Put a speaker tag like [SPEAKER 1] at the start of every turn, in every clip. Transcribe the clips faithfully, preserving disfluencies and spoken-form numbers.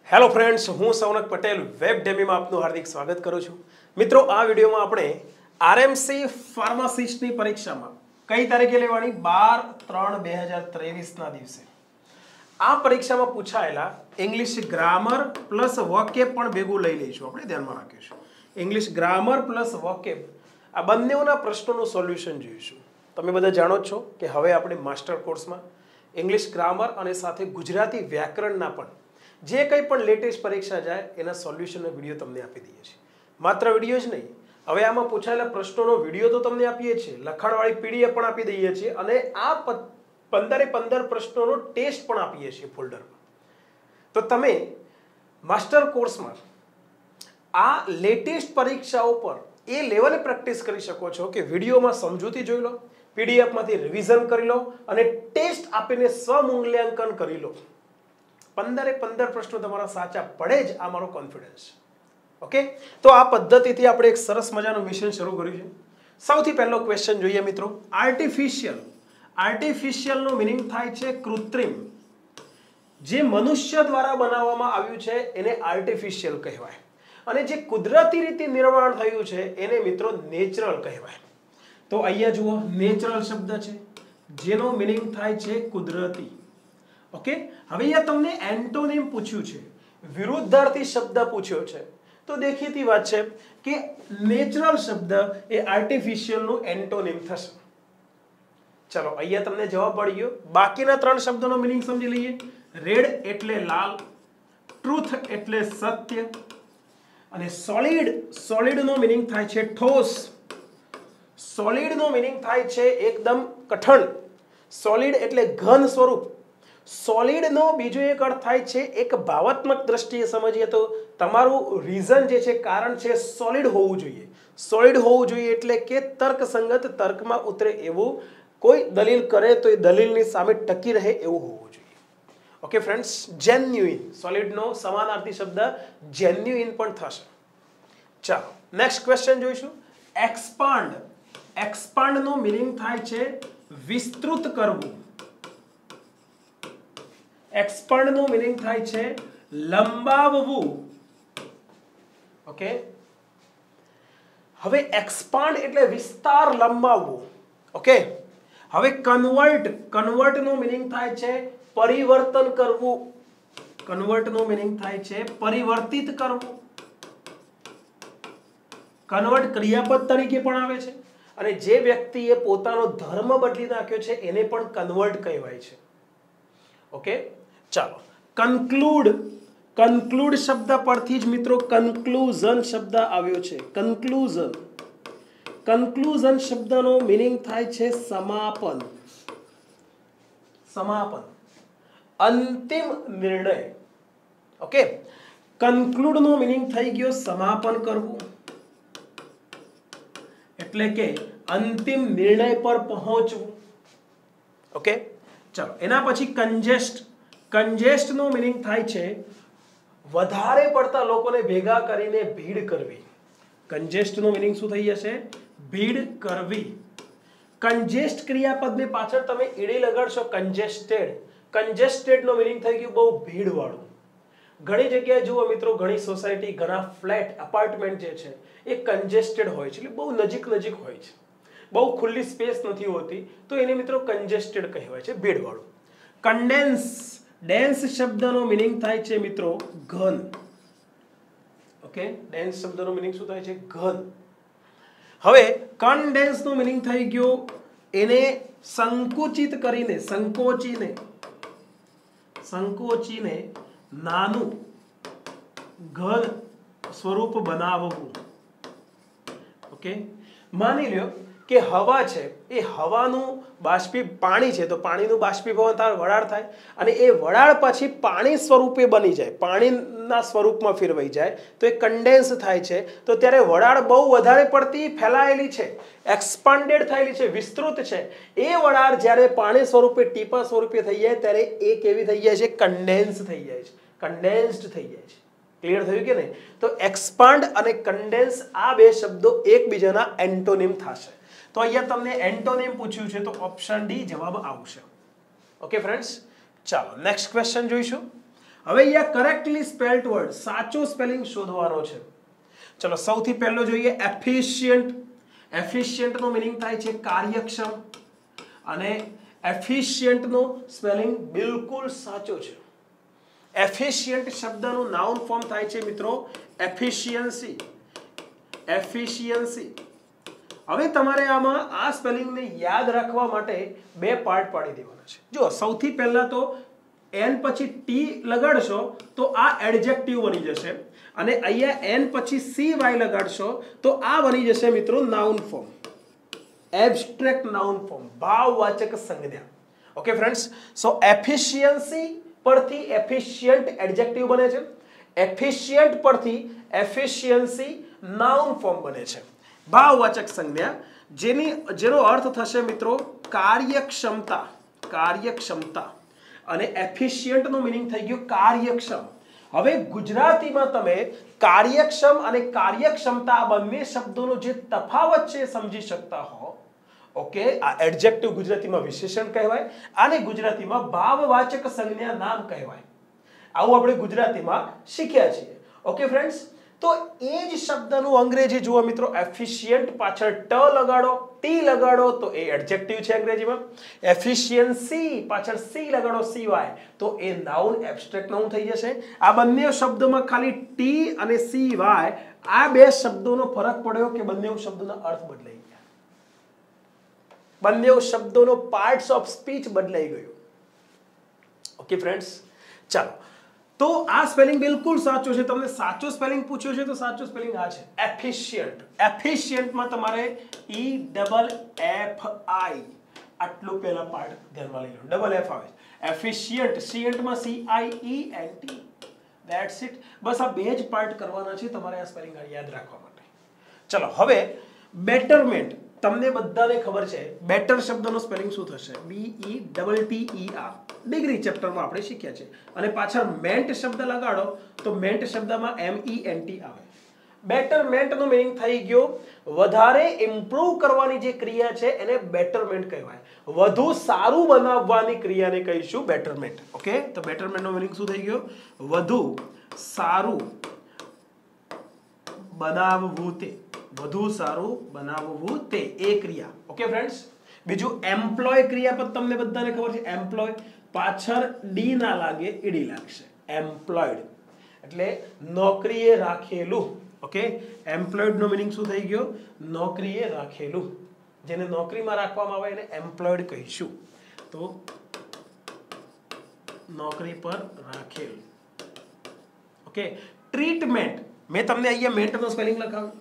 [SPEAKER 1] Hello friends, હું Saunak Patel web ડેમીમાં આપનું હાર્દિક સ્વાગત કરું છું. મિત્રો, આ વિડીયોમાં આપણે આરએમસી ફાર્માસિસ્ટની પરીક્ષામાં કઈ તારીખે લેવાની બાર ત્રણ બે હજાર ત્રેવીસના દિવસે આ પરીક્ષામાં પૂછાયેલા ઇંગ્લિશ ગ્રામર પ્લસ વોકેબ પણ ભેગું લઈ લઈશું. આપણે ધ્યાનમાં રાખીશું ઇંગ્લિશ ગ્રામર પ્લસ વોકેબ આ બંનેના પ્રશ્નોનું સોલ્યુશન જોઈશું. તમે બધા જાણો છો કે હવે આપણે માસ્ટર કોર્સમાં ઇંગ્લિશ ગ્રામર અને સાથે ગુજરાતી વ્યાકરણના પણ જે કંઈ પણ લેટેસ્ટ પરીક્ષા જાય એના સોલ્યુશનનો વિડીયો તમને આપી દઈએ છીએ. માત્ર વિડીયો જ નહીં, હવે આમાં પૂછાયેલા પ્રશ્નોનો વિડીયો તો તમને આપીએ છીએ, લખાણવાળી પીડીએફ પણ આપી દઈએ છીએ અને આ પંદરે પંદર પ્રશ્નોનો ટેસ્ટ પણ આપીએ છીએ ફોલ્ડરમાં. તો તમે માસ્ટર કોર્સમાં આ લેટેસ્ટ પરીક્ષાઓ પર એ લેવલે પ્રેક્ટિસ કરી શકો છો કે વિડીયોમાં સમજૂતી જોઈ લો, પીડીએફમાંથી રિવિઝન કરી લો અને ટેસ્ટ આપીને સ્વમૂલ્યાંકન કરી લો. પંદરે પંદર પ્રશ્નો તમારા સાચા પડે જ આ મારો કોન્ફિડન્સ છે. ઓકે, તો આ પદ્ધતિથી આપણે એક સરસ મજાનું મિશન શરૂ કર્યું છે. સૌથી પહેલો ક્વેશ્ચન જોઈએ મિત્રો. આર્ટિફિશિયલ આર્ટિફિશિયલનો મિનિંગ થાય છે કૃત્રિમ. જે મનુષ્ય દ્વારા બનાવવામાં આવ્યું છે એને આર્ટિફિશિયલ કહેવાય અને જે કુદરતી રીતે નિર્માણ થયું છે એને મિત્રો નેચરલ કહેવાય. તો અહીંયા જુઓ, નેચરલ શબ્દ છે જેનો મિનિંગ થાય છે કુદરતી. ઓકે, હવે અહીંયા તમને એન્ટોનિમ પૂછ્યું છે, વિરુદ્ધાર્થી શબ્દ પૂછ્યો છે, તો દેખીતી વાત છે કે નેચરલ શબ્દ એ આર્ટિફિશિયલનું એન્ટોનિમ થશે. ચલો, અહીંયા તમને જવાબ મળી ગયો. બાકીના ત્રણ શબ્દોનો મિનિંગ સમજી લઈએ. રેડ એટલે લાલ, ટ્રુથ એટલે સત્ય અને સોલિડ સોલિડનો મિનિંગ થાય છે ઠોસ. સોલિડનો મિનિંગ થાય છે એકદમ કઠણ. સોલિડ એટલે ઘન સ્વરૂપ. સોલિડનો બીજો એક અર્થ થાય છે, એક ભાવાત્મક દ્રષ્ટિએ સમજીએ તો તમારું રીઝન જે છે, કારણ છે સોલિડ હોવું જોઈએ. સોલિડ હોવું જોઈએ એટલે કે તર્કસંગત, તર્કમાં ઉતરે એવું, કોઈ દલીલ કરે તો એ દલીલની સામે ટકી રહે એવું હોવું જોઈએ. ઓકે ફ્રેન્ડ્સ, જેન્યુઇન સોલિડનો સમાનાર્થી શબ્દ જેન્યુઇન પણ થશે. ચાલો નેક્સ્ટ ક્વેશ્ચન જોઈશું. એક્સપાન્ડ એક્સપાન્ડનો મિનિંગ થાય છે વિસ્તૃત કરવું. એક્સપાન્ડ નો મિનિંગ થાય છે લંબાવવું. ઓકે, હવે એક્સપાન્ડ એટલે વિસ્તાર, લંબાવવું. ઓકે, હવે કન્વર્ટ કન્વર્ટ નો મિનિંગ થાય છે પરિવર્તન કરવું. કન્વર્ટ નો મિનિંગ થાય છે પરિવર્તિત કરવું. કન્વર્ટ ક્રિયાપદ તરીકે પણ આવે છે અને જે વ્યક્તિએ પોતાનો ધર્મ બદલી નાખ્યો છે એને પણ કન્વર્ટ કહેવાય છે. ઓકે, ચાલો કન્ક્લુડ કન્ક્લુડ શબ્દ પરથી જ મિત્રો કન્ક્લુઝન શબ્દ આવ્યો છે. કન્ક્લુઝન કન્ક્લુઝન શબ્દનો મિનિંગ થાય છે સમાપન. સમાપન, અંતિમ નિર્ણય. ઓકે, કન્ક્લુડ નો મિનિંગ થઈ ગયો સમાપન કરવું એટલે કે અંતિમ નિર્ણય પર પહોંચવું. ઓકે, ચાલો એના પછી કન્જેસ્ટ કન્જેસ્ટ નો મિનિંગ થાય છે વધારે પડતા લોકોને ભેગા કરીને ભીડ કરવી. કન્જેસ્ટ નો મિનિંગ શું થઈ જશે? ભીડ કરવી. કન્જેસ્ટ ક્રિયાપદની પાછળ તમે ઈડી લગાડશો કન્જેસ્ટેડ. કન્જેસ્ટેડ નો મિનિંગ થઈ ગયું બહુ ભીડ વાળું. ઘણી જગ્યાએ જુઓ મિત્રો, ઘણી સોસાયટી, ઘણા ફ્લેટ, અપાર્ટમેન્ટ જે છે એ કન્જેસ્ટેડ હોય છે, એટલે બહુ નજીક નજીક હોય છે, બહુ ખુલ્લી સ્પેસ નથી હોતી, તો એને મિત્રો કન્જેસ્ટેડ કહેવાય છે, ભીડ વાળું. કન્ડેન્સ ડેન્સ શબ્દનો મિનિંગ થાય છે મિત્રો ઘન. ઓકે, ડેન્સ શબ્દનો મિનિંગ શું થાય છે? ઘન. હવે કન્ડેન્સ નો મિનિંગ થઈ ગયો એને સંકુચિત કરીને, સંકોચીને સંકોચીને નાનું ઘન સ્વરૂપ બનાવવું. ઓકે, માની લ્યો કે હવા છે, એ હવાનું બાષ્પી પાણી છે, તો પાણીનું બાષ્પીભવન થાય, વરાળ થાય અને એ વરાળ પછી પાણી સ્વરૂપે બની જાય, પાણીના સ્વરૂપમાં ફેરવાઈ જાય, તો એ કન્ડેન્સ થાય છે. તો ત્યારે વરાળ બહુ વધારે પડતી ફેલાયેલી છે, એક્સપાન્ડેડ થયેલી છે, વિસ્તૃત છે, એ વરાળ જ્યારે પાણી સ્વરૂપે, ટીપા સ્વરૂપે થઈ જાય ત્યારે એ કેવી થઈ જાય છે? કન્ડેન્સ થઈ જાય છે, કન્ડેન્સ્ડ થઈ જાય છે. ક્લિયર થયું કે નહીં? તો એક્સપાન્ડ અને કન્ડેન્સ આ બે શબ્દો એકબીજાના એન્ટોનિમ થશે. તો અહીંયા તમને એન્ટોનિમ પૂછ્યું છે તો ઓપ્શન ડી જવાબ આવશે. ઓકે ફ્રેન્ડ્સ, ચાલો નેક્સ્ટ ક્વેશ્ચન જોઈશું. હવે અહીંયા કરેક્ટલી સ્પેલ્ડ વર્ડ સાચો સ્પેલિંગ શોધવાનો છે. ચલો સૌથી પહેલો જોઈએ એફિશિયન્ટ. એફિશિયન્ટ નો મીનિંગ થાય છે કાર્યક્ષમ અને એફિશિયન્ટ નો સ્પેલિંગ બિલકુલ સાચો છે. એફિશિયન્ટ શબ્દનું નાઉન ફોર્મ થાય છે મિત્રો એફિશિયન્સી. એફિશિયન્સી. હવે તમારે આમાં આ સ્પેલિંગને યાદ રાખવા માટે બે પાર્ટ પાડી દેવાના છે. જો સૌથી પહેલા તો એન પછી ટી લગાડશો તો આ એડજેક્ટિવ બની જશે અને અહીંયા એન પછી સી વાય લગાડશો તો આ બની જશે મિત્રો noun form, abstract noun form, ભાવવાચક સંજ્ઞા. ઓકે ફ્રેન્ડ્સ, સો એફિશિયન્સી પરથી એફિશિયન્ટ એડજેક્ટિવ બને છે, એફિશિયન્ટ પરથી એફિશિયન્સી નાઉન ફોર્મ બને છે, ભાવવાચક સંજ્ઞા, જેની જેનો અર્થ થશે મિત્રો કાર્યક્ષમતા. કાર્યક્ષમતા અને એફિશિયન્ટ નું મીનિંગ થઈ ગયું કાર્યક્ષમ. હવે ગુજરાતીમાં તમે કાર્યક્ષમ અને કાર્યક્ષમતા આ બંને શબ્દોનો જે તફાવત છે સમજી શકતા હો. ઓકે, આ એડજેક્ટિવ ગુજરાતીમાં વિશેષણ કહેવાય, આને ગુજરાતીમાં ભાવવાચક સંજ્ઞા નામ કહેવાય. આવું આપણે ગુજરાતીમાં શીખ્યા છીએ. ઓકે ફ્રેન્ડ્સ, તો એ જ શબ્દનું અંગ્રેજી જુઓ મિત્રો, એફિશિયન્ટ પાછળ ટ લગાડો, ટી લગાડો તો એ એડજેક્ટિવ છે અંગ્રેજીમાં. એફિશિયન્સી પાછળ સી લગાડો, સી વાય તો એ નાઉન, એબ્સ્ટ્રેક્ટ નાઉન થઈ જશે. આ બંને શબ્દોમાં ખાલી ટી અને સી વાય આ બે શબ્દોનો ફરક પડ્યો કે બંને શબ્દોના અર્થ બદલાઈ ગયા, બંને શબ્દોનો પાર્ટ્સ ઓફ સ્પીચ બદલાઈ ગયો. ઓકે ફ્રેન્ડ્સ, ચાલો તો આ સ્પેલિંગ બિલકુલ સાચો છે. તમને સાચો સ્પેલિંગ પૂછ્યો છે તો સાચો સ્પેલિંગ આ છે એફિશિયન્ટ. એફિશિયન્ટમાં તમારે ઈ ડબલ એફ આઈ આટલું પહેલા પાર્ટ ધ્યાનમાં લઈ લો, ડબલ એફ આવે. એફિશિયન્ટ શિયન્ટમાં C I E N T, that's it. બસ આ બે જ પાર્ટ કરવાના છે તમારે આ સ્પેલિંગ યાદ રાખવા માટે. ચલો હવે બેટરમેન્ટ. તમને બધાને ખબર છે બેટર શબ્દનો સ્પેલિંગ શું થશે? B E double T E R. Degree ચેપ્ટરમાં આપણે શીખ્યા છે. અને પાછળ મેન્ટ શબ્દ લગાડો તો મેન્ટ શબ્દમાં એમ ઈ એન ટી આવે. બેટરમેન્ટ નો મીનિંગ થઈ ગયો વધારે ઇમ્પ્રૂવ કરવાની જે ક્રિયા છે એને બેટરમેન્ટ કહેવાય. વધુ સારું બનાવવાની ક્રિયાને કહીશું બેટરમેન્ટ. ઓકે, તો બેટરમેન્ટ નો મીનિંગ શું થઈ ગયો? વધુ સારું બનાવવું તે, વધુ સારું બનાવવું તે એ ક્રિયા. ઓકે ફ્રેન્ડ્સ, બીજું એમ્પ્લોય ક્રિયાપદ તમને બધાને ખબર છે. એમ્પ્લોય પાછળ ડી ના લાગે, ઈડી લાગશે. એમ્પ્લોયડ એટલે નોકરીએ રાખેલું. ઓકે, એમ્પ્લોયડ નો મીનિંગ શું થઈ ગયો? નોકરીએ રાખેલું. જેને નોકરીમાં રાખવામાં આવે એને એમ્પ્લોયડ કહીશું. તો નોકરી પર રાખેલ. Okay, treatment. મેં તમને અહીંયા મેન્ટ નો સ્પેલિંગ લખાવ્યું,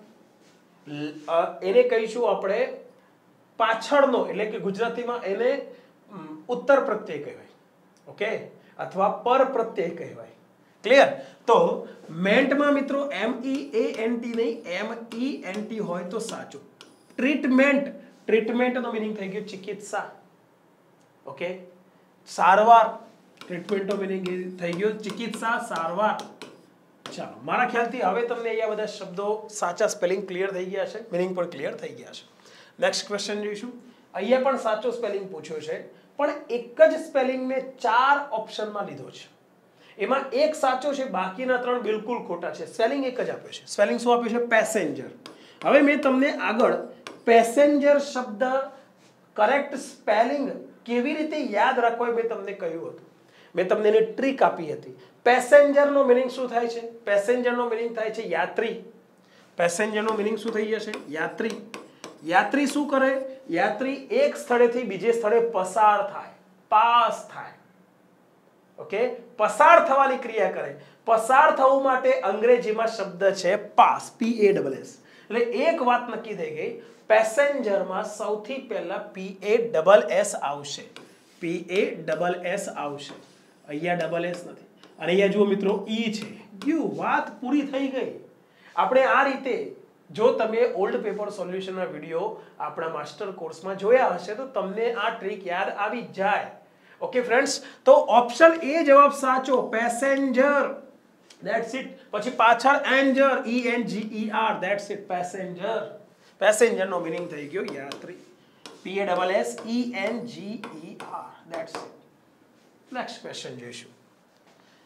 [SPEAKER 1] એને કહીશું આપણે પાછળનો, એટલે કે ગુજરાતીમાં એને ઉત્તર પ્રત્યય કહેવાય. ઓકે, અથવા પર પ્રત્યય કહેવાય. ક્લિયર? તો મેન્ટમાં મિત્રો એમ ઈ એ એન ટી નહીં, એમ ઈ એન ટી હોય તો સાચું. ટ્રીટમેન્ટ, ટ્રીટમેન્ટ નો મીનિંગ થઈ ગયો ચિકિત્સા. ઓકે, સારવાર. ટ્રીટમેન્ટ નો મીનિંગ થઈ ગયો ચિકિત્સા, સારવાર. ચાલો, મારા ખ્યાલથી હવે તમને અહીંયા બધા શબ્દો સાચા સ્પેલિંગ ક્લિયર થઈ ગયા છે, મીનિંગ પણ ક્લિયર થઈ ગયા છે. નેક્સ્ટ ક્વેશ્ચન જોઈશું. અહીંયા પણ સાચો સ્પેલિંગ પૂછ્યો છે, પણ એક જ સ્પેલિંગને ચાર ઓપ્શનમાં લીધો છે. એમાં એક સાચો છે, બાકીના ત્રણ બિલકુલ ખોટા છે. સ્પેલિંગ એક જ આપ્યો છે. સ્પેલિંગ શું આપ્યું છે? પેસેન્જર. હવે મેં તમને આગળ પેસેન્જર શબ્દ કરેક્ટ સ્પેલિંગ કેવી રીતે યાદ રાખવો એ મેં તમને કહ્યું હતું. મેં તમને એની ટ્રીક આપી હતી. પેસેન્જર નો મીનિંગ શું થાય છે? પેસેન્જર નો મીનિંગ થાય છે યાત્રી. પેસેન્જર નો મીનિંગ શું થઈ જશે? યાત્રી. યાત્રી શું કરે? યાત્રી એક સ્થળેથી બીજે સ્થળે પસાર થાય, પાસ થાય. ઓકે, પસાર થવાની ક્રિયા કરે. પસાર થવું માટે અંગ્રેજીમાં શબ્દ છે pass, P A double S. એટલે એક વાત નક્કી થઈ ગઈ, પેસેન્જરમાં સૌથી પહેલા પી એ ડબલ એસ આવશે. પી એ ડબલ એસ આવશે. અહીંયા ડબલ એસ નથી. અને અહીંયા જુઓ મિત્રો ઈ છે. ગયું, વાત પૂરી થઈ ગઈ. આપણે આ રીતે જો તમે ઓલ્ડ પેપર સોલ્યુશનના વિડીયો આપણા માસ્ટર કોર્સમાં જોયા હશે તો તમને આ ટ્રીક યાદ આવી જાય. ઓકે ફ્રેન્ડ્સ, તો ઓપ્શન એ જવાબ સાચો, પેસેન્જર. That's it. પછી પાછળ enger, E N G E R, that's it, passenger. Passenger નો મીનિંગ થઈ ગયો યાત્રી. P A double S E N G E R, that's it. Next question જોઈશું.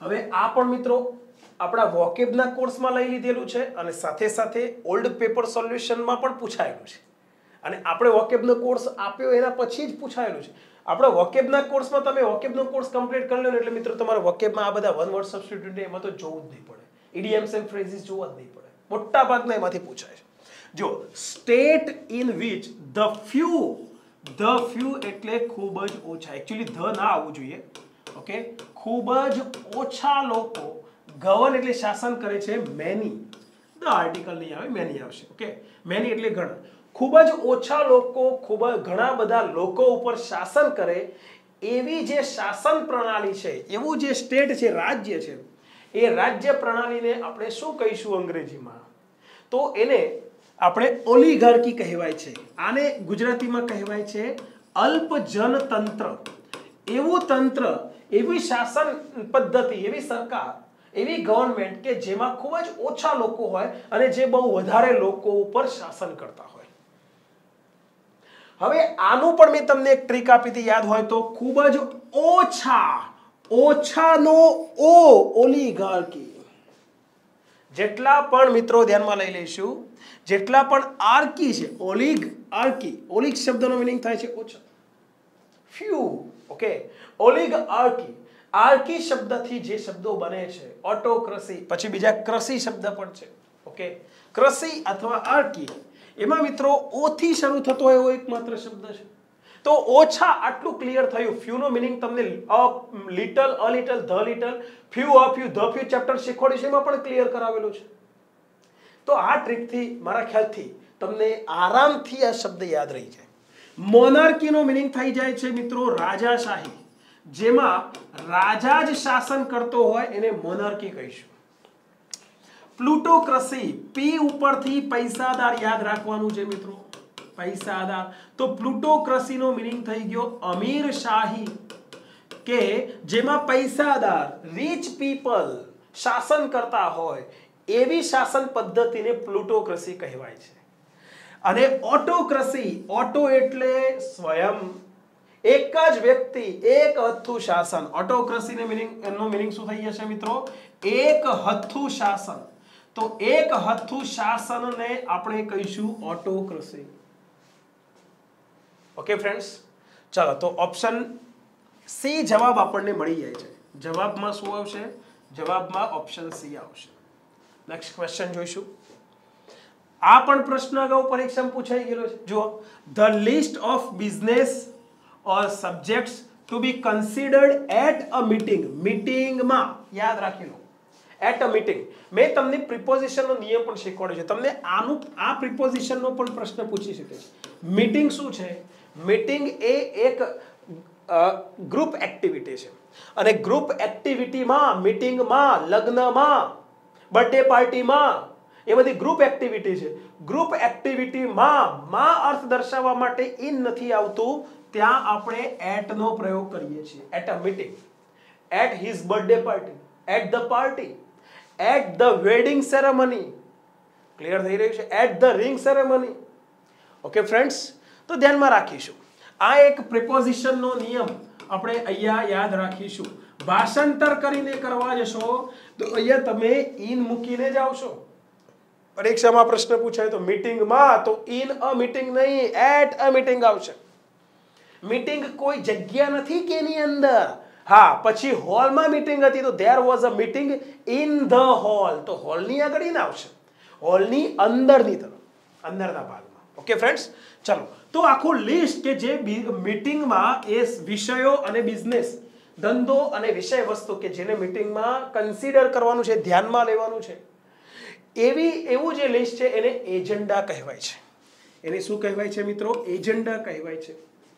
[SPEAKER 1] હવે આ પણ મિત્રો આપણા વોકેબના કોર્સમાં લઈ લીધેલું છે અને સાથે સાથે ઓલ્ડ પેપર સોલ્યુશનમાં પણ પૂછાયેલું છે અને આપણે વોકેબનો કોર્સ આપ્યો એના પછી જ પૂછાયેલું છે. આપણે વોકેબના કોર્સમાં તમે વોકેબનો કોર્સ કમ્પ્લીટ કરી લો એટલે મિત્રો તમારે વોકેબમાં આ બધા વન વર્ડ સબસ્ટિટ્યુટ એમાં તો જોવું જ નહીં પડે, ઇડિયમ્સ એન્ડ ફ્રેઝિસ જોવા જ નહીં પડે, મોટા ભાગના એમાંથી પૂછાય છે. જો state in which the few, the few એટલે ખૂબ જ ઓછા, એકચ્યુઅલી ધ ના આવવું જોઈએ, ઓકે, ખૂબ જ ઓછા લોકો ગવર્ન એટલે શાસન કરે છે, મેની, ધ આર્ટિકલ નહીં આવે, મેની આવશે, ઓકે, મેની એટલે ઘણા, ખૂબ જ ઓછા લોકો, ખૂબ જ ઘણા બધા લોકો ઉપર શાસન કરે એવી જે શાસન પ્રણાલી છે, એવું જે સ્ટેટ છે, રાજ્ય છે, એ રાજ્ય પ્રણાલીને આપણે શું કહીશું અંગ્રેજીમાં? તો એને આપણે ઓલિગાર્કી કહેવાય છે. આને ગુજરાતીમાં કહેવાય છે અલ્પજનતંત્ર. એવું તંત્ર, એવી શાસન પદ્ધતિ, એવી સરકાર, એવી ગવર્નમેન્ટ કે જેમાં ખૂબ જ ઓછા લોકો હોય અને જે બહુ વધારે લોકો ઉપર શાસન કરતા હોય. હવે આનું પણ મેં તમને એક ટ્રીક આપી હતી, યાદ હોય તો, ખૂબ જ ઓછા, ઓછાનો ઓ, ઓલિગાર્કી. જેટલા પણ મિત્રો ધ્યાનમાં લઈ લઈશું, જેટલા પણ આર્કી છે, ઓલિગ આર્કી, ઓલિગ શબ્દનો મીનિંગ થાય છે ઓછા, ફ્યુ, ઓકે, ઓલિગ આર્કી, આર્કી શબ્દથી જે શબ્દો બને છે, ઓટોક્રસી, પછી બીજા ક્રસી શબ્દ પણ છે, ઓકે, ક્રસી અથવા આર્કી, એમાં મિત્રો ઓ થી શરૂ થતો હોય એવો એકમાત્ર શબ્દ છે. તો ઓછા, આટલું ક્લિયર થયું. ફ્યુ નો મીનિંગ તમને a little, a little, the little, few, a few, the few chapter શીખવાડ્યું છે, એમાં પણ ક્લિયર કરાવેલું છે. તો આ ટ્રીકથી મારા ખ્યાલથી તમને આરામથી આ શબ્દ યાદ રહી જાય. મોનાર્કીનો મીનિંગ થઈ જાય છે મિત્રો રાજાશાહી, જેમાં રાજા જ શાસન કરતો હોય એને મોનાર્કી કહીશું. પ્લુટોક્રસી, પી ઉપરથી પૈસાદાર યાદ રાખવાનું છે મિત્રો, પૈસાદાર. તો પ્લુટોક્રસીનો મીનિંગ થઈ ગયો અમીર શાહી, કે જેમાં પૈસાદાર, રીચ પીપલ શાસન કરતા હોય એવી શાસન પદ્ધતિને પ્લુટોક્રસી કહેવાય છે. અને ઓટોક્રસી, ઓટો એટલે સ્વયં, એક જ વ્યક્તિ, એક હથ્થું શાસન. ઓટોક્રસીને મીનિંગ, એનો મીનિંગ શું થઈ જશે મિત્રો? એક હથ્થું શાસન. તો એક હથ્થું શાસનને આપણે કહીશું ઓટોક્રસી. ઓકે ફ્રેન્ડ્સ, ચાલો તો ઓપ્શન સી જવાબ આપણને મળી જાય છે. જવાબમાં શું આવશે? જવાબમાં ઓપ્શન સી આવશે. નેક્સ્ટ ક્વેશ્ચન જોઈશું. આ પણ પ્રશ્ન અગાઉ પરીક્ષામાં પૂછાઈ ગયેલો છે. જુઓ, the list of business or subjects to be considered at a meeting. મીટિંગમાં યાદ રાખી લો, એટ અ મીટિંગ. મેં તમને પ્રિપોઝિશનનો નિયમ પણ શીખવાડ્યો છે. તમને આનું આ પ્રિપોઝિશનનો પણ પ્રશ્ન પૂછી શકે છે. મીટિંગ શું છે? મીટિંગ એ એક ગ્રુપ એક્ટિવિટી છે અને ગ્રુપ એક્ટિવિટીમાં, મીટિંગમાં, લગ્નમાં, બર્થડે પાર્ટીમાં, એ બધી ગ્રુપ એક્ટિવિટી છે. ગ્રુપ એક્ટિવિટીમાં માં અર્થ દર્શાવવા માટે ઇન નથી આવતું, ત્યાં આપણે એટ નો પ્રયોગ કરીએ છીએ. At a meeting, at his birthday party, at the party, at the wedding ceremony. Clear થઈ રહ્યું છે? At the ring ceremony. Okay friends, તો ધ્યાનમાં રાખીશું. આ એક પ્રિપોઝિશનનો નિયમ આપણે અહીંયા યાદ રાખીશું. ભાષાંતર કરીને કરવા જશો તો અહીંયા તમે ઇન મૂકીને જ આવશો. પરીક્ષામાં પ્રશ્ન પૂછાય તો મીટિંગમાં, તો ઇન અ મીટિંગ નહીં, એટ અ મીટિંગ આવશે. મીટિંગ કોઈ જગ્યા નથી કે એની અંદર. હા, પછી હોલમાં મીટિંગ હતી તો there was a meeting in the hall, તો હોલની આગળ ઇન આવશે, હોલની અંદરની તરફ, અંદરના ભાગમાં. ઓકે ફ્રેન્ડ્સ, ચલો તો આખું લિસ્ટ કે જે મીટિંગમાં એ વિષયો અને બિઝનેસ, ધંધો અને વિષય વસ્તુ કે જેને મીટિંગમાં કન્સિડર કરવાનું છે, ધ્યાનમાં લેવાનું છે, એવી એવું જે લિસ્ટ છે એને એજન્ડા કહેવાય છે. એને શું કહેવાય છે મિત્રો? એજન્ડા કહેવાય છે.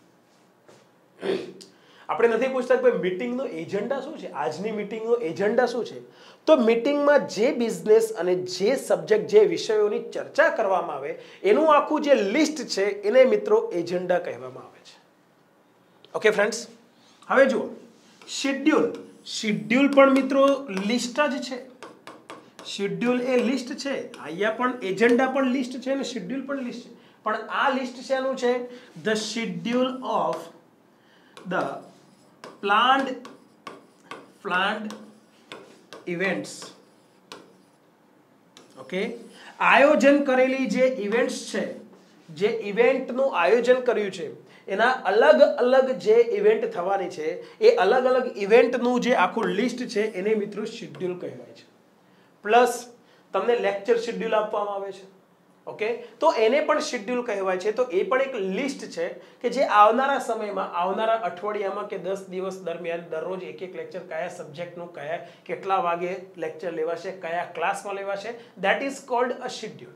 [SPEAKER 1] આપણે નથી પૂછતા કે ભાઈ મીટિંગનો એજન્ડા શું છે, આજની મીટિંગનો એજન્ડા શું છે? તો મીટિંગમાં જે બિઝનેસ અને જે સબ્જેક્ટ, જે વિષયોની ચર્ચા કરવામાં આવે એનું આખું જે લિસ્ટ છે એને મિત્રો એજન્ડા કહેવામાં આવે છે. ઓકે ફ્રેન્ડ્સ, હવે જુઓ શેડ્યુલ. શેડ્યુલ પણ મિત્રો લિસ્ટ જ છે. શેડ્યુલ એ લિસ્ટ છે. અહીંયા પણ એજન્ડા પણ લિસ્ટ છે અને શેડ્યુલ પણ લિસ્ટ છે. પણ આ લિસ્ટ શેનું છે? The schedule of the planned planned events. Okay, આયોજન કરેલી જે ઇવેન્ટ્સ છે, જે ઇવેન્ટનું આયોજન કર્યું છે એના અલગ અલગ જે ઇવેન્ટ થવાની છે એ અલગ અલગ ઇવેન્ટનું જે આખું લિસ્ટ છે એને મિત્રો શેડ્યુલ કહેવાય છે. પ્લસ તમને લેક્ચર શેડ્યુલ આપવામાં આવે છે. ઓકે, તો એને પણ શેડ્યુલ કહેવાય છે. તો એ પણ એક લિસ્ટ છે કે જે આવનારા સમયમાં, આવનારા અઠવાડિયામાં કે દસ દિવસ દરમિયાન દરરોજ એક એક લેક્ચર કયા સબ્જેક્ટનું, કયા કેટલા વાગે લેક્ચર લેવાશે, કયા ક્લાસમાં લેવાશે, that is called a schedule.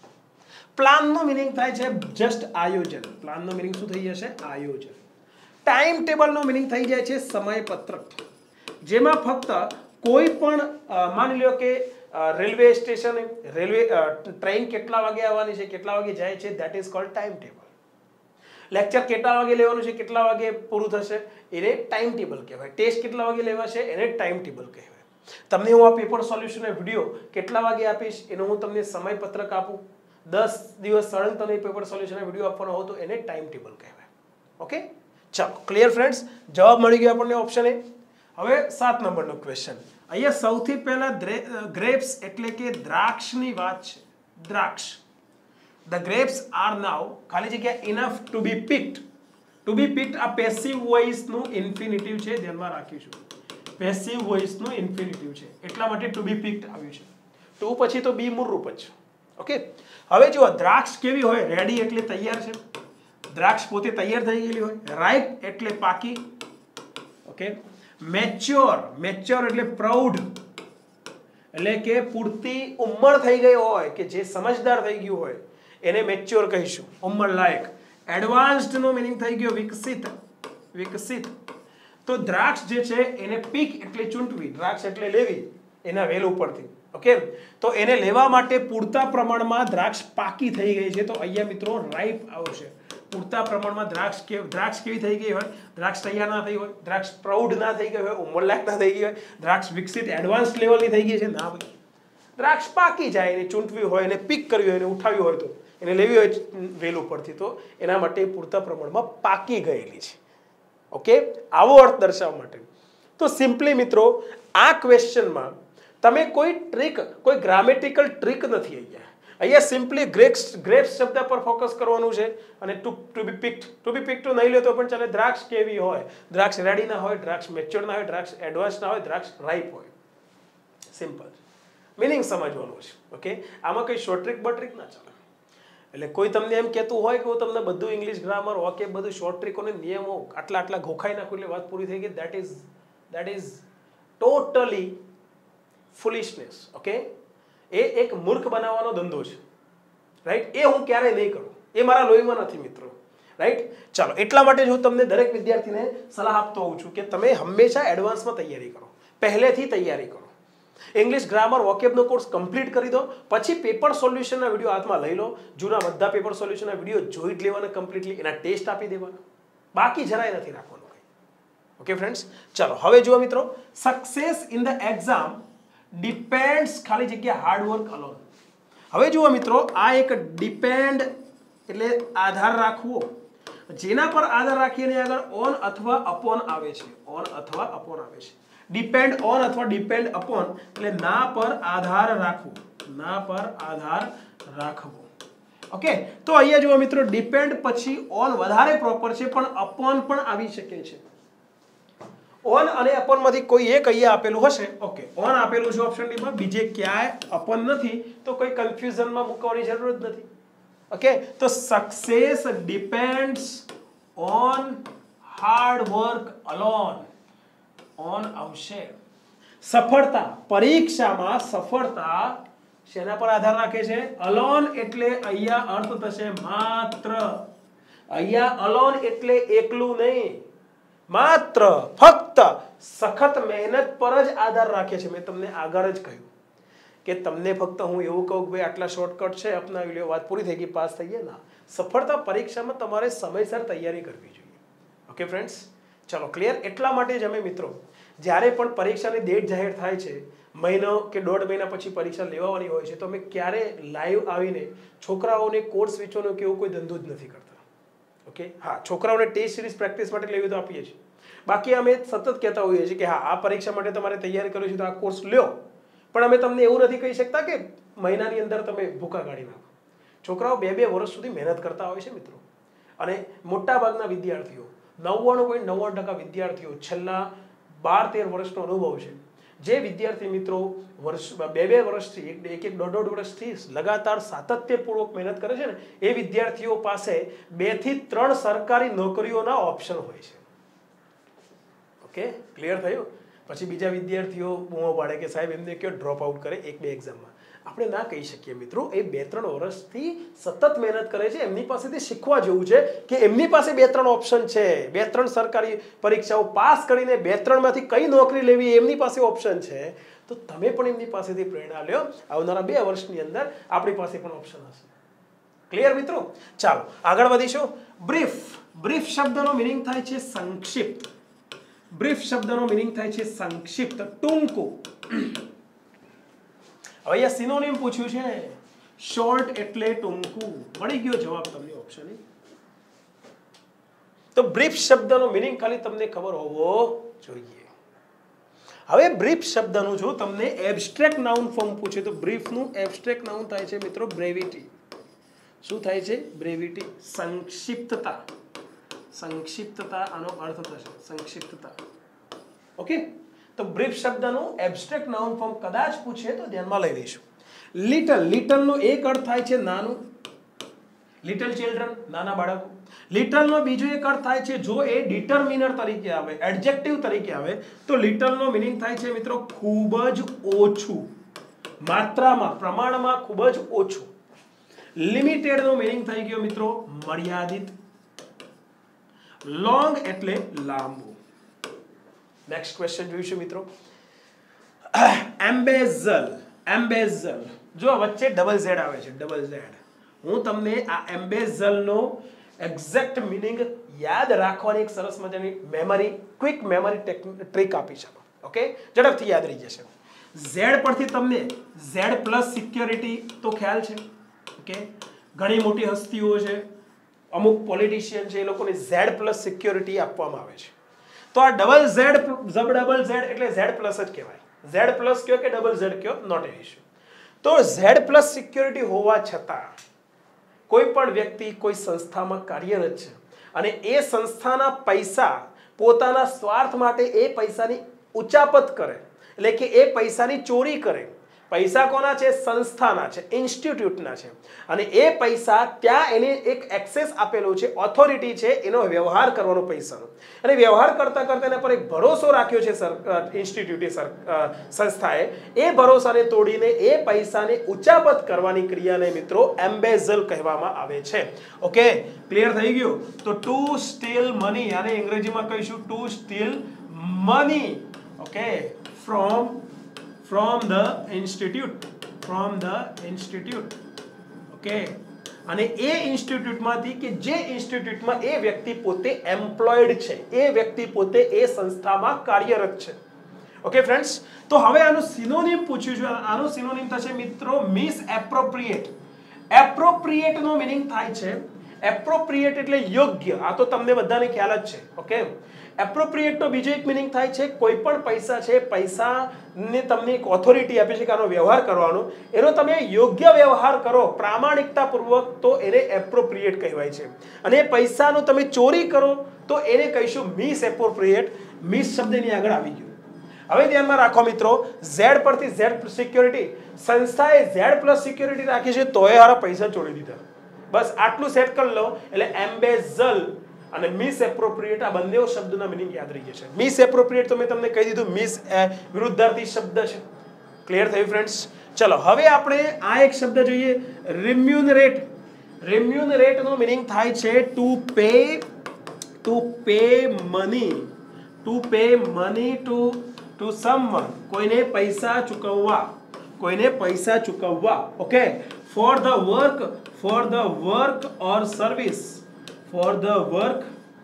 [SPEAKER 1] પ્લાનનો મિનિંગ થાય છે જસ્ટ આયોજન. પ્લાનનો મિનિંગ શું થઈ જશે? આયોજન. ટાઈમ ટેબલનો મિનિંગ થઈ જાય છે સમયપત્રક, જેમાં ફક્ત કોઈ પણ માની લો કે રેલવે સ્ટેશન, રેલવે ટ્રેન કેટલા વાગે આવવાની છે, કેટલા વાગે જાય છે, that is called time table. Lecture કેટલા વાગે લેવાનું છે, કેટલા વાગે પૂરું થશે, એને ટાઈમ ટેબલ કહેવાય. ટેસ્ટ કેટલા વાગે લેવાશે, એને ટાઈમ ટેબલ કહેવાય. તમને હું આ પેપર સોલ્યુશનનો વિડીયો કેટલા વાગે આપીશ એનો હું તમને સમયપત્રક આપું, દસ દિવસ સળંગ તમે પેપર સોલ્યુશનનો વિડીયો આપવાનો હોય તો એને ટાઈમ ટેબલ કહેવાય. ઓકે, ચાલો ક્લિયર ફ્રેન્ડ્સ, જવાબ મળી ગયો આપણને ઓપ્શન એ. હવે સાત નંબરનો ક્વેશ્ચન. અહીંયા સૌથી પહેલા ગ્રેપ્સ એટલે કે દ્રાક્ષની વાત છે. દ્રાક્ષ. The grapes are now ખાલી જગ્યા enough to be picked. To be picked આ પેસિવ વોઇસ નું ઇન્ફિનિટિવ છે, ધ્યાનમાં રાખીશું. પેસિવ વોઇસ નું ઇન્ફિનિટિવ છે એટલા માટે to be picked આવ્યું છે. ટુ પછી તો બી મૂળરૂપ જ. ઓકે, હવે જો દ્રાક્ષ કેવી હોય? રેડી એટલે તૈયાર છે. દ્રાક્ષ પોતે તૈયાર થઈ ગયેલી હોય. રાઈપ એટલે પાકી. ઓકે, મેચ્યોર, મેચ્યોર એટલે પ્રૌઢ, એટલે કે પૂરતી ઉંમર થઈ ગઈ હોય, કે જે સમજદાર થઈ ગયું હોય એને મેચ્યોર કહીશું, ઉંમર લાયક. એડવાન્સ્ડ નો મિનિંગ થઈ ગયો વિકસિત, વિકસિત. તો દ્રાક્ષ જે છે એને પીક એટલે ચૂંટવી, દ્રાક્ષ એટલે લેવી એના વેલ ઉપરથી. ઓકે, તો એને લેવા માટે પૂરતા પ્રમાણમાં દ્રાક્ષ પાકી થઈ ગઈ છે, તો અહીંયા મિત્રો રાઈપ આવશે. પૂરતા પ્રમાણમાં દ્રાક્ષ કે દ્રાક્ષ કેવી થઈ ગઈ હોય? દ્રાક્ષ તૈયાર ના થઈ હોય, દ્રાક્ષ પ્રૌઢ ના થઈ ગઈ હોય, ઉંમરલાયક ના થઈ ગઈ હોય, દ્રાક્ષ વિકસિત એડવાન્સ લેવલની થઈ ગઈ છે ના ભાઈ. દ્રાક્ષ પાકી જાય, એને ચૂંટવી હોય, એને પીક કરવી હોય, એને ઉઠાવી હોય, તો એને લેવી હોય વેલ ઉપરથી, તો એના માટે પૂરતા પ્રમાણમાં પાકી ગયેલી છે. ઓકે, આવો અર્થ દર્શાવવા માટે. તો સિમ્પલી મિત્રો આ ક્વેશ્ચનમાં તમે કોઈ ટ્રીક, કોઈ ગ્રામેટિકલ ટ્રીક નથી. અહીંયા અહીંયા સિમ્પલી ગ્રેપ્સ ગ્રેપ્સ શબ્દ પર ફોકસ કરવાનું છે અને to to be picked, to be picked નહીં લે તો પણ ચાલે. દ્રાક્ષ કેવી હોય? દ્રાક્ષ રેડી ના હોય, દ્રાક્ષ મેચ્યોર ના હોય, દ્રાક્ષ એડવાન્સ ના હોય, દ્રાક્ષ રાઈપ હોય. સિમ્પલ મિનિંગ સમજવાનું છે. ઓકે, આમાં કઈ શોર્ટ ટ્રીક બટ ટ્રીક ના ચાલે. એટલે કોઈ તમને એમ કહેતું હોય કે હું તમને બધું ઇંગ્લિશ ગ્રામર ઓકે બધું શોર્ટ ટ્રીકો ને નિયમો આટલા આટલા ગોખાઈ નાખું એટલે વાત પૂરી થઈ ગઈ, that is that is totally foolishness. Okay, એ એક મૂર્ખ બનાવવાનો ધંધો છે. રાઈટ, એ હું ક્યારેય નહીં કરું, એ મારા લોહીમાં નથી મિત્રો. રાઈટ, ચાલો એટલા માટે હું તમને દરેક વિદ્યાર્થીને સલાહ આપતો હોઉં છું કે તમે હંમેશા એડવાન્સમાં તૈયારી કરો, પહેલેથી તૈયારી કરો. ઇંગ્લિશ ગ્રામર વોકેબનો કોર્સ કમ્પ્લીટ કરી દો, પછી પેપર સોલ્યુશનના વિડીયો હાથમાં લઈ લો. જૂના બધા પેપર સોલ્યુશનના વિડીયો જોઈ જ લેવાના કમ્પ્લીટલી, એના ટેસ્ટ આપી દેવાના, બાકી જરાય નથી રાખવાનું કંઈ. ઓકે ફ્રેન્ડ્સ, ચાલો હવે જુઓ મિત્રો, success in the exam depends ખાલી જગ્યા હાર્ડવર્ક અલોન. હવે જુઓ મિત્રો, આ એક ડિપેન્ડ એટલે આધાર રાખવો, જેના પર આધાર રાખીને આગળ ઓન અથવા અપોન આવે છે. ઓન અથવા અપોન આવે છે. ડિપેન્ડ ઓન અથવા ડિપેન્ડ અપોન એટલે ના પર આધાર રાખવો, ના પર આધાર રાખવો. ઓકે, તો અહીંયા જુઓ મિત્રો, ડિપેન્ડ પછી ઓન વધારે પ્રોપર છે, પણ અપોન પણ આવી શકે છે. ઓન અને અપોન માંથી કોઈ એક અહીંયા આપેલું હશે. ઓકે, ઓન આપેલું છે ઓપ્શન ડી માં, બીજે ક્યાંય અપોન નથી, તો કોઈ કન્ફ્યુઝનમાં મૂકવાની જરૂર જ નથી. ઓકે, તો success depends on hard work alone. On આવશે. સફળતા, પરીક્ષામાં સફળતા શેના પર આધાર રાખે છે? અલોન એટલે અહીંયા અર્થ થશે માત્ર. અહીંયા અલોન એટલે એકલું નહીં, માત્ર ફક્ત સખત મહેનત પર જ આધાર રાખે છે. મેં તમને આગળ જ કહ્યું કે તમને ફક્ત હું એવું કહું કે ભાઈ આટલા શોર્ટકટ છે અપનાવી લ્યો, વાત પૂરી થઈ ગઈ, પાસ થઈ ગયા ના. સફળતા પરીક્ષામાં તમારે સમયસર તૈયારી કરવી જોઈએ. ઓકે ફ્રેન્ડ્સ, ચલો ક્લિયર. એટલા માટે જ અમે મિત્રો જ્યારે પણ પરીક્ષાની ડેટ જાહેર થાય છે, મહિનો કે દોઢ મહિના પછી પરીક્ષા લેવાની હોય છે, તો અમે ક્યારે લાઈવ આવીને છોકરાઓને કોર્સ વેચવાનો કે એવું કોઈ ધંધો જ નથી કરતા. ઓકે, હા, છોકરાઓને ટેસ્ટ સિરીઝ પ્રેક્ટિસ માટે લેવી તો આપીએ છીએ, બાકી અમે સતત કહેતા હોઈએ છીએ કે હા આ પરીક્ષા માટે તમારે તૈયારી કરવી છે તો આ કોર્સ લ્યો, પણ અમે તમને એવું નથી કહી શકતા કે મહિનાની અંદર તમે ભૂકા કાઢી નાખો. છોકરાઓ બે બે વર્ષ સુધી મહેનત કરતા હોય છે મિત્રો, અને મોટા ભાગના વિદ્યાર્થીઓ નવ્વાણું પોઈન્ટ નવ્વાણું ટકા વિદ્યાર્થીઓ છેલ્લા બાર તેર વર્ષનો અનુભવ છે. જે વિદ્યાર્થી મિત્રો વર્ષ બે બે વર્ષથી એક એક દોઢ દોઢ વર્ષથી લગાતાર સાતત્યપૂર્વક મહેનત કરે છે ને, એ વિદ્યાર્થીઓ પાસે બે થી ત્રણ સરકારી નોકરીઓના ઓપ્શન હોય છે. ઓકે, ક્લિયર થયું? પછી બીજા વિદ્યાર્થીઓ બૂમો પાડે કે સાહેબ એમને કયો ડ્રોપ આઉટ કરે એક બે એક્ઝામમાં. આપણે ના કહી શકીએ મિત્રો, એ બે ત્રણ વર્ષથી સતત મહેનત કરે છે, એમની પાસેથી શીખવા જેવું છે કે એમની પાસે બે ત્રણ ઓપ્શન છે, બે ત્રણ સરકારી પરીક્ષાઓ પાસ કરીને બે ત્રણમાંથી કઈ નોકરી લેવી એમની પાસે ઓપ્શન છે. તો તમે પણ એમની પાસેથી પ્રેરણા લ્યો. આવનારા બે વર્ષની અંદર આપણી પાસે પણ ઓપ્શન હશે. ક્લિયર મિત્રો? ચાલો આગળ વધીશું. બ્રીફ. બ્રીફ શબ્દનો મિનિંગ થાય છે સંક્ષિપ્ત. બ્રીફ શબ્દનો મિનિંગ થાય છે સંક્ષિપ્ત, ટૂંકું. હવે અહીંયા સિનોનિમ પૂછ્યું છે, શોર્ટ એટલે ટૂંકું. મળી ગયો જવાબ તમને ઓપ્શન. તો બ્રીફ શબ્દનો મિનિંગ ખાલી તમને ખબર હોવો જોઈએ. હવે બ્રીફ શબ્દનું જો તમને એબ્સ્ટ્રેક્ટ નાઉન ફોર્મ પૂછે તો બ્રીફનું એબ્સ્ટ્રેક્ટ નાઉન થાય છે મિત્રો બ્રેવિટી. શું થાય છે? બ્રેવિટી, સંક્ષિપ્તતા. સંક્ષિપ્તતા આનો અર્થ થશે, સંક્ષિપ્તતા. ઓકે, તો બ્રીફ શબ્દનું એબ્સ્ટ્રેક્ટ નાઉન ફોર્મ કદાચ પૂછે તો ધ્યાનમાં લઈ લઈશું. લિટલ. લિટલનો એક અર્થ થાય છે નાનું, લિટલ ચિલ્ડ્રન, નાના બાળકો. લિટલનો બીજો એક અર્થ થાય છે જો એ ડિટરમિનર તરીકે આવે, એડજેક્ટિવ તરીકે આવે, તો લિટલનો મિનિંગ થાય છે મિત્રો ખૂબ જ ઓછું, માત્રામાં, પ્રમાણમાં ખૂબ જ ઓછું. લિમિટેડનો મિનિંગ થઈ ગયો મિત્રો મર્યાદિત. લોંગ એટલે લાંબુ. નેક્સ્ટ ક્વેશ્ચન જોઈશું મિત્રો. એમ્બેઝલ. એમ્બેઝલ જો વચ્ચે ડબલ ઝેડ આવે છે, ડબલ ઝેડ. હું તમને આ એમ્બેઝલનો એક્ઝેક્ટ મિનિંગ યાદ રાખવાની એક સરસ મજાની મેમરી, ક્વિક મેમરી ટ્રીક આપી શકો. ઓકે, ઝડપથી યાદ રહી જશે. ઝેડ પરથી તમને ઝેડ પ્લસ સિક્યોરિટી તો ખ્યાલ છે. ઓકે, ઘણી મોટી હસ્તીઓ છે, અમુક પોલિટિશિયન છે, એ લોકોને ઝેડ પ્લસ સિક્યોરિટી આપવામાં આવે છે. તો આ ડબલ ઝેડ, ડબલ ઝેડ એટલે ઝેડ પ્લસ જ કહેવાય. ઝેડ પ્લસ કયો કે ડબલ ઝેડ કયો, નોટ એન ઇશ્યુ. તો ઝેડ પ્લસ સિક્યોરિટી હોવા છતાં કોઈ પણ વ્યક્તિ કોઈ સંસ્થામાં કાર્યરત છે અને એ સંસ્થાના પૈસા પોતાના સ્વાર્થ માટે એ પૈસાની ઉચાપત કરે, એટલે કે એ પૈસાની ચોરી કરે. પૈસા કોના છે? સંસ્થાના છે, ઇન્સ્ટિટ્યૂટના છે. અને એ પૈસા ત્યાં એને એક એક્સેસ આપેલો છે, ઓથોરિટી છે એનો વ્યવહાર કરવાનો પૈસાનો. અને વ્યવહાર કરતા કરતા એના પર એક ભરોસો રાખ્યો છે સર ઇન્સ્ટિટ્યૂટે, સંસ્થાએ. એ ભરોસાને તોડીને એ પૈસાને ઉચાપત કરવાની ક્રિયાને મિત્રો એમ્બેઝલ કહેવામાં આવે છે. ઓકે, ક્લિયર થઈ ગયું? તો ટુ સ્ટીલ મની, આને અંગ્રેજીમાં કહીશું to steal money. Okay, from from the institute, from the institute. Okay, અને એ ઇન્સ્ટિટ્યૂટમાંથી કે જે ઇન્સ્ટિટ્યૂટમાં એ વ્યક્તિ પોતે એમ્પ્લોયડ છે, એ વ્યક્તિ પોતે એ સંસ્થામાં કાર્યરત છે. ઓકે ફ્રેન્ડ્સ, તો હવે આનું સિનોનિમ પૂછ્યું છે. આનું સિનોનિમ થશે મિત્રો મિસ એપ્રોપ્રિએટ. એપ્રોપ્રિએટ નો મિનિંગ થાય છે, એપ્રોપ્રિએટ એટલે યોગ્ય. આ તો તમને બધાને ખ્યાલ જ છે. ઓકે, એપ્રોપ્રિએટ નો બીજો એક મિનિંગ થાય છે કોઈ પણ પૈસા છે, પૈસાને તમને એક ઓથોરિટી આપી છે કે આનો વ્યવહાર કરવાનો, એનો તમે યોગ્ય વ્યવહાર કરો પ્રામાણિકતા પૂર્વક, તો એને એપ્રોપ્રિએટ કહેવાય છે. અને એ પૈસાનો તમે ચોરી કરો તો એને કહીશું મિસ એપ્રોપ્રિએટ. મિસ શબ્દની આગળ આવી ગયું. હવે ધ્યાનમાં રાખો મિત્રો, ઝેડ પરથી ઝેડ સિક્યોરિટી, સંસ્થાએ ઝેડ પ્લસ સિક્યોરિટી રાખી છે તોય હારા પૈસા ચોરી દીધા. બસ આટલું સેટ કરી લો એટલે એમ્બેઝલ અને મિસ એપ્રોપ્રિએટ આ બંને શબ્દના મિનિંગ યાદ રહી જશે. મિસ એપ્રોપ્રિએટ તો મેં તમને કહી દીધું, મિસ વિરુદ્ધાર્થી શબ્દ છે. ક્લિયર થયું ફ્રેન્ડ્સ? ચલો હવે આપણે આ એક શબ્દ જોઈએ, રિમ્યુનરેટ. રિમ્યુનરેટ નો મિનિંગ થાય છે to pay, to pay money, to pay money to to someone, કોઈને પૈસા ચૂકવવા, કોઈને પૈસા ચૂકવવા. Okay, for the work, for the work or service, for the work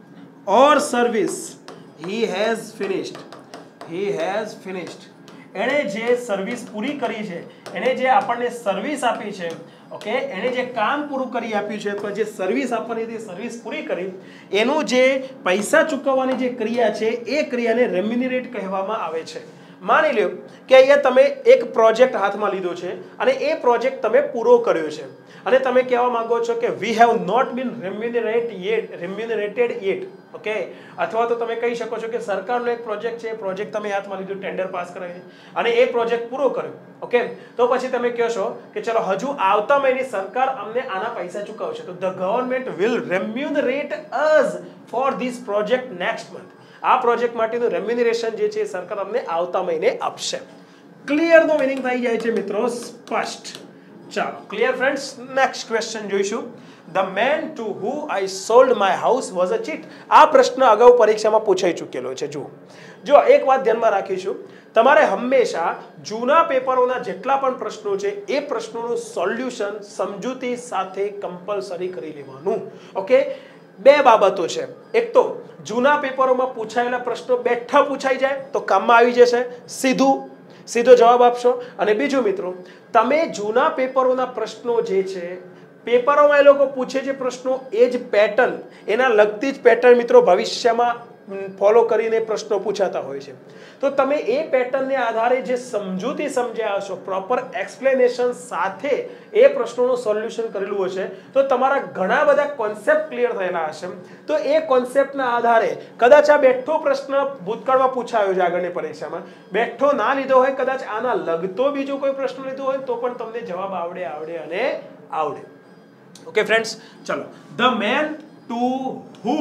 [SPEAKER 1] or service he has finished, he has finished. એણે જે service પૂરી કરી છે, એણે જે આપણને સર્વિસ આપી છે, ઓકે, એને જે કામ પૂરું કરી આપ્યું છે અથવા જે સર્વિસ આપવાની હતી સર્વિસ પૂરી કરી એનું જે પૈસા ચૂકવવાની જે ક્રિયા છે એ ક્રિયાને રેમ્યુનરેટ કહેવામાં આવે છે. માની લો કે અહીંયા તમે એક પ્રોજેક્ટ હાથમાં લીધો છે અને એ પ્રોજેક્ટ તમે પૂરો કર્યો છે અને તમે કહેવા માંગો છો કે we have not been remunerate yet remunerated yet. Okay, અથવા તો તમે કહી શકો છો કે સરકારનો એક પ્રોજેક્ટ છે, એ પ્રોજેક્ટ તમે હાથમાં લીધો, ટેન્ડર પાસ કરાવી અને એ પ્રોજેક્ટ પૂરો કર્યો. ઓકે, તો પછી તમે કહો છો કે ચલો હજુ આવતા મહિને સરકાર અમને આના પૈસા ચૂકવશે, તો the government will remunerate us for this project next month. આ પ્રોજેક્ટ માટેનું રેમ્યુનરેશન જે છે સરકાર અમને આવતા મહિને આપશે. ક્લિયર નો મીનિંગ થઈ જાય છે મિત્રો, સ્પષ્ટ. ચાલો ક્લિયર ફ્રેન્ડ્સ, નેક્સ્ટ ક્વેશ્ચન જોઈશું. The man to who I sold my house was a cheat. આ પ્રશ્ન અગાઉ પરીક્ષામાં પૂછાઈ ચૂકેલો છે. જુઓ જો એક વાત ધ્યાનમાં રાખીશું, તમારે હંમેશા જૂના પેપરોના જેટલા પણ પ્રશ્નો છે એ પ્રશ્નોનું સોલ્યુશન સમજૂતી સાથે કમ્પલસરી કરી લેવાનું. ઓકે, બે બાબતો છે. એક તો જૂના પેપરોમાં પૂછાયેલા પ્રશ્નો બેઠા પૂછાઈ જાય તો કામમાં આવી જશે, સીધું સીધો જવાબ આપશો. અને બીજું મિત્રો, તમે જૂના પેપરોના પ્રશ્નો જે છે પેપરોમાં એ લોકો પૂછે છે પ્રશ્નો એ જ પેટર્ન, એના લગતી જ પેટર્ન મિત્રો ભવિષ્યમાં ફોલો કરીને પ્રશ્નો પૂછાતા હોય છે. તો તમે એ પેટર્નને આધારે જે સમજૂતી સમજ્યા હશો, પ્રોપર એક્સપ્લેનેશન સાથે એ પ્રશ્નોનું સોલ્યુશન કરેલું હશે તો તમારા ઘણા બધા કોન્સેપ્ટ ક્લિયર થયેલા હશે. તો એ કોન્સેપ્ટના આધારે કદાચ આ બેઠો પ્રશ્ન ભૂતકાળમાં પૂછાયો છે આગળની પરીક્ષામાં, બેઠો ના લીધો હોય, કદાચ આના લગતો બીજો કોઈ પ્રશ્ન લીધો હોય તો પણ તમને જવાબ આવડે આવડે અને આવડે. ઓકે ફ્રેન્ડ્સ, ચલો. The man to who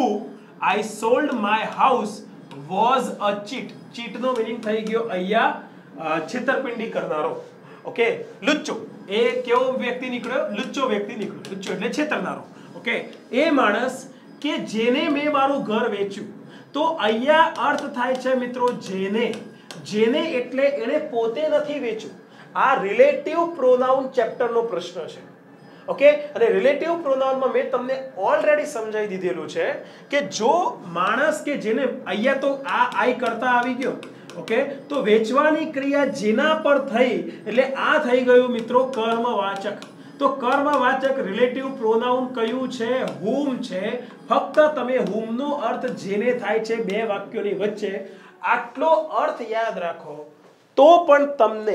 [SPEAKER 1] I sold my house was a cheat. cheat નો મીનિંગ થઈ ગયો અહીંયા છેતરપિંડી કરનારો. ઓકે, લુચ્ચો. એ કેવો વ્યક્તિ નીકળ્યો? લુચ્ચો વ્યક્તિ નીકળ્યો. લુચ્ચો એટલે છેતરનારો. ઓકે, એ માણસ કે જેને મેં મારું ઘર વેચ્યું. તો અહીંયા અર્થ થાય છે મિત્રો જેને. જેને એટલે એને પોતે નથી વેચ્યું. આ રિલેટિવ પ્રોનાઉન ચેપ્ટરનો પ્રશ્ન છે. ઓકે, અને રિલેટિવ પ્રોનાઉનમાં મેં તમને ઓલરેડી સમજાવી દીધેલું છે કે જો માણસ કે જેને અહીંયા તો આ આઈ કરતા આવી ગયો. ઓકે, તો વેચવાની ક્રિયા જેના પર થઈ એટલે આ થઈ ગયું મિત્રો કર્મવાચક. તો કર્મવાચક રિલેટિવ પ્રોનાઉન કયું છે? whom છે. ફક્ત તમે whom નો અર્થ જેને થાય છે બે વાક્યોની વચ્ચે, આટલો અર્થ યાદ રાખો તો પણ તમને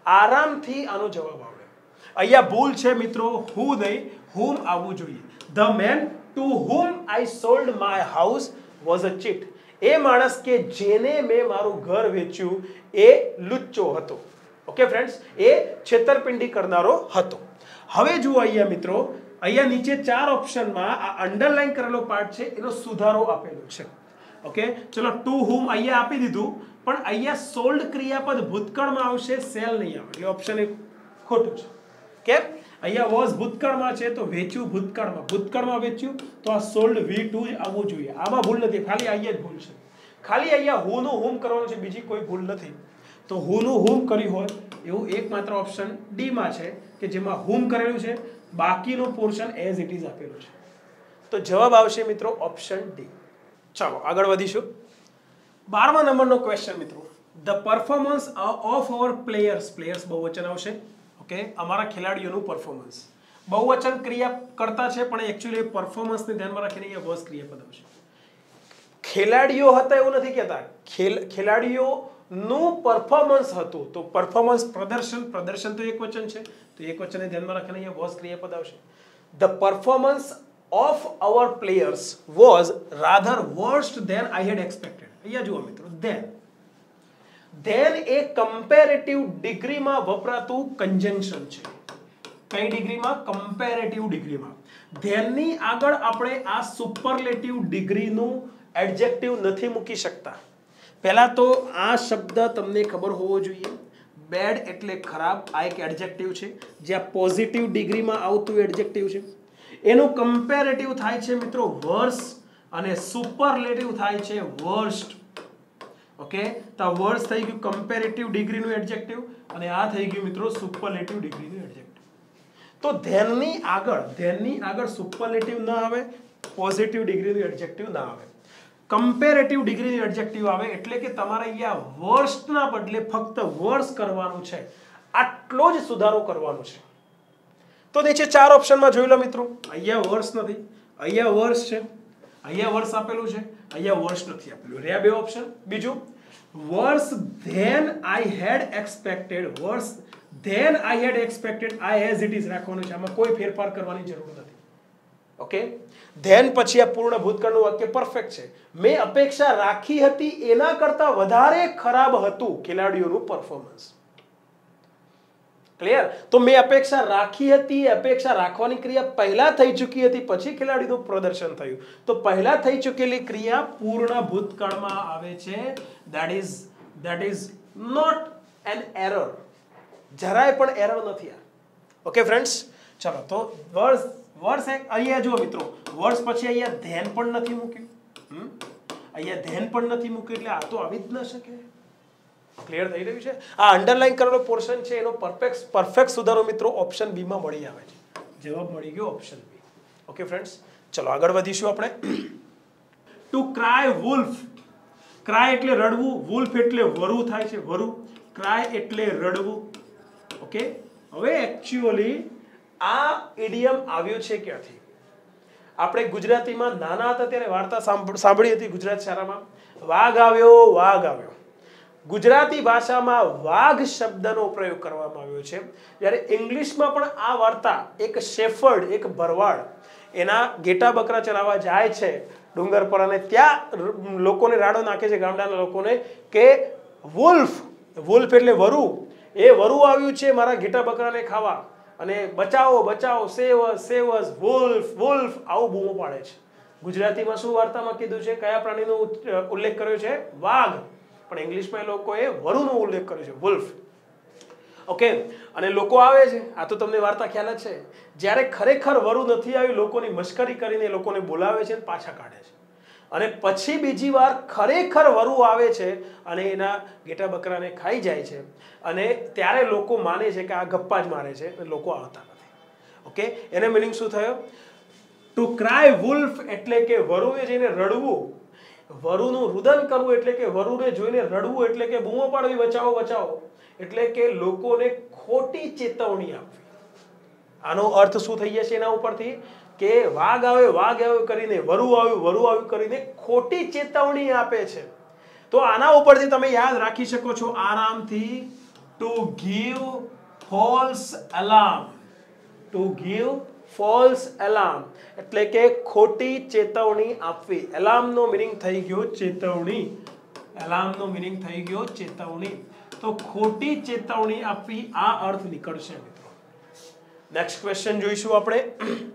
[SPEAKER 1] આરામથી આનો જવાબ આવશે. અહીંયા ભૂલ છે મિત્રો, who નહીં whom આવવું જોઈએ. The man to whom I sold my house was a cheat. એ માણસ કે જેને મેં મારું ઘર વેચ્યું એ લુચ્ચો હતો. ઓકે ફ્રેન્ડ્સ, એ છેતરપિંડી કરનારો હતો. હવે જુઓ અહીંયા મિત્રો, અહીંયા નીચે ચાર ઓપ્શનમાં આ અંડરલાઈન કરેલો પાર્ટ છે એનો સુધારો આપેલો છે. ઓકે, ચલો ટુ whom અહીંયા આપી દીધું, પણ અહીંયા સોલ્ડ ક્રિયાપદ ભૂતકાળમાં આવશે, સેલ નહીં આવે. એટલે ઓપ્શન એક ખોટું છે. કેમ? અહીંયા વોઝ ભૂતકાળમાં છે તો વેચ્યું ભૂતકાળમાં, ભૂતકાળમાં વેચ્યું તો આ સોલ્ડ વી ટુ જ આવવું જોઈએ. આમાં ભૂલ નથી, ખાલી અહીંયા જ ભૂલ છે. ખાલી અહીંયા હુ નું હુમ કરવાનું છે, બીજી કોઈ ભૂલ નથી. તો હુ નું હુમ કર્યું હોય એવું એકમાત્ર ઓપ્શન ડી માં છે કે જેમાં હુમ કરેલું છે, બાકીનો પોર્શન એઝ ઇટ ઇઝ આપેલો છે. તો જવાબ આવશે મિત્રો ઓપ્શન ડી. ચાલો આગળ વધીશું. બારમા નંબરનો ક્વેશ્ચન મિત્રો, the performance of our players. Players બહુવચન આવશે. ઓકે, અમારા ખેલાડીઓનું પરફોર્મન્સ. બહુવચન ક્રિયા કરતા છે પણ એક્ચ્યુઅલી પરફોર્મન્સને ધ્યાનમાં રાખીને અહીંયા વર્સ ક્રિયાપદ આવશે. ખેલાડીઓ હતા એવું નથી કહેતા, ખેલ ખેલાડીઓનું પરફોર્મન્સ હતું. તો પરફોર્મન્સ પ્રદર્શન, પ્રદર્શન તો એક વચન છે તો એક વચનને ધ્યાનમાં રાખીને અહીંયા વર્સ ક્રિયાપદ આવશે. The performance of our players was rather worst than I had expected. અહીંયા જુઓ મિત્રો, ધેન ધેન એ કમ્પેરેટિવ ડિગ્રીમાં વપરાતું કન્જંક્શન છે. કઈ ડિગ્રીમાં? કમ્પેરેટિવ ડિગ્રીમાં. ધેનની આગળ આપણે આ સુપરલેટિવ ડિગ્રીનું એડજેક્ટિવ નથી મૂકી શકતા. પહેલા તો આ શબ્દ તમને ખબર હોવો જોઈએ. બેડ એટલે ખરાબ, આ એક એડજેક્ટિવ છે. જ્યાં પોઝિટિવ ડિગ્રીમાં આવતું એડજેક્ટિવ છે એનું કમ્પેરેટિવ થાય છે મિત્રો વર્સ, અને સુપરલેટિવ થાય છે વર્સ્ટ. ઓકે, તો વર્સ થઈ ગયું કમ્પેરેટિવ ડિગ્રીનું એડજેક્ટિવ અને આ થઈ ગયું મિત્રો સુપરલેટિવ ડિગ્રીનું એડજેક્ટિવ. તો ધેનની આગળ ધેનની આગળ સુપરલેટિવ ના આવે, પોઝિટિવ ડિગ્રીનું એડજેક્ટિવ ના આવે, કમ્પેરેટિવ ડિગ્રીનું એડજેક્ટિવ આવે. એટલે કે તમારે અહીંયા વર્સ્ટના બદલે ફક્ત વર્સ કરવાનું છે, આટલો જ સુધારો કરવાનો છે. તો નીચે ચાર ઓપ્શનમાં જોઈ લો મિત્રો, અહીંયા વર્ષ નથી, અહીંયા વર્ષ છે, અહીંયા વર્ષ આપેલું છે, અહીંયા વર્ષ નથી આપેલું, રહ્યા બે ઓપ્શન. બીજું worse than I had expected, worse than I had expected, આ એઝ ઇટ ઇઝ રાખવાનું છે, આમાં કોઈ ફેરફાર કરવાની જરૂર નથી. ઓકે, ધેન પછી આ પૂર્ણ ભૂતકાળનું વાક્ય પરફેક્ટ છે. મેં અપેક્ષા રાખી હતી એના કરતા વધારે ખરાબ હતું ખેલાડીઓનું પરફોર્મન્સ. ક્લિયર? તો મેં અપેક્ષા રાખી હતી, અપેક્ષા રાખવાની ક્રિયા પહેલા થઈ ચૂકી હતી, પછી ખેલાડીનું પ્રદર્શન થયું. તો પહેલા થઈ ચૂકેલી ક્રિયા પૂર્ણ ભૂતકાળમાં આવે છે. That is that is not an error. જરાય પણ એરર નથી. ઓકે ફ્રેન્ડ્સ, ચલો તો વર્ષ વર્ષ અહીંયા જુઓ મિત્રો, વર્ષ પછી અહીંયા ધેન પણ નથી મૂક્યું, અહીંયા ધેન પણ નથી મૂક્યું, એટલે આ તો આવી જ ન શકે. ક્લિયર થઈ રહ્યું છે? આ અંડરલાઈન કરેલો પોર્શન છે એનો પરફેક્ટ પરફેક્ટ સુધારો મિત્રો ઓપ્શન બી માં મળી આવે છે. જવાબ મળી ગયો ઓપ્શન બી. ઓકે ફ્રેન્ડ્સ, ચલો આગળ વધીશું આપણે. ટુ ક્રાય વુલ્ફ, ક્રાય એટલે રડવું, વુલ્ફ એટલે વરુ થાય છે, વરુ. ક્રાય એટલે રડવું. ઓકે, હવે એકચ્યુઅલી આ ઇડિયમ આવ્યો છે ક્યાંથી? આપણે ગુજરાતીમાં નાના હતા ત્યારે વાર્તા સાંભળી હતી ગુજરાત શાળામાં, વાઘ આવ્યો વાઘ આવ્યો. ગુજરાતી ભાષામાં વાઘ શબ્દનો પ્રયોગ કરવામાં આવ્યો છે, જ્યારે ઇંગ્લિશમાં પણ આ વાર્તા એક શેફર્ડ, એક ભરવાડ એના ઘેટા બકરા ચરાવવા જાય છે ડુંગર પર, અને ત્યાં લોકોને રાડો નાખે છે, ગામડાના લોકોને, કે વુલ્ફ, વુલ્ફ એટલે વરુ, એ વરુ આવ્યું છે મારા ઘેટા બકરાને ખાવા, અને બચાવો બચાવો, સેવ અસ સેવ અસ, વુલ્ફ વુલ્ફ, આવું બૂમો પાડે છે. ગુજરાતીમાં શું વાર્તામાં કીધું છે, કયા પ્રાણીનો ઉલ્લેખ કર્યો છે? વાઘ. પણ ઇંગ્લિશમાં એ લોકોએ વરુનો ઉલ્લેખ કર્યો છે, વુલ્ફ. ઓકે, અને લોકો આવે છે, આ તો તમને વાર્તા ખ્યાલ જ છે, જ્યારે ખરેખર વરુ નથી આવી, લોકોની મશ્કરી કરીને એ લોકોને બોલાવે છે અને પાછા કાઢે છે, અને પછી બીજી વાર ખરેખર વરુ આવે છે અને એના ઘેટા બકરાને ખાઈ જાય છે, અને ત્યારે લોકો માને છે કે આ ગપ્પા જ મારે છે, લોકો આવતા નથી. ઓકે, એને મિનિંગ શું થયો? ટુ ક્રાય વુલ્ફ એટલે કે વરુએ જઈને રડવું, વરુનું રુદન કરવું એટલે કે વરુને જોઈને રડવું, એટલે કે બૂમો પાડવી, બચાવો બચાવો, એટલે કે લોકોને ખોટી ચેતવણી આપવી. આનો અર્થ શું થઈ જશે એના ઉપરથી? કે વાઘ આવ્યો વાઘ આવ્યો કરીને, વરુ આવ્યું વરુ આવ્યું કરીને ખોટી ચેતવણી આપે છે. તો આના ઉપરથી તમે યાદ રાખી શકો છો આરામથી, to give false alarm. To give false alarm એટલે કે ખોટી ચેતવણી આપવી. અલાર્મનો મિનિંગ થઈ ગયો ચેતવણી, અલાર્મનો મિનિંગ થઈ ગયો ચેતવણી. તો ખોટી ચેતવણી આપવી, આ અર્થ નીકળશે મિત્રો. નેક્સ્ટ ક્વેશ્ચન જોઈશું આપણે.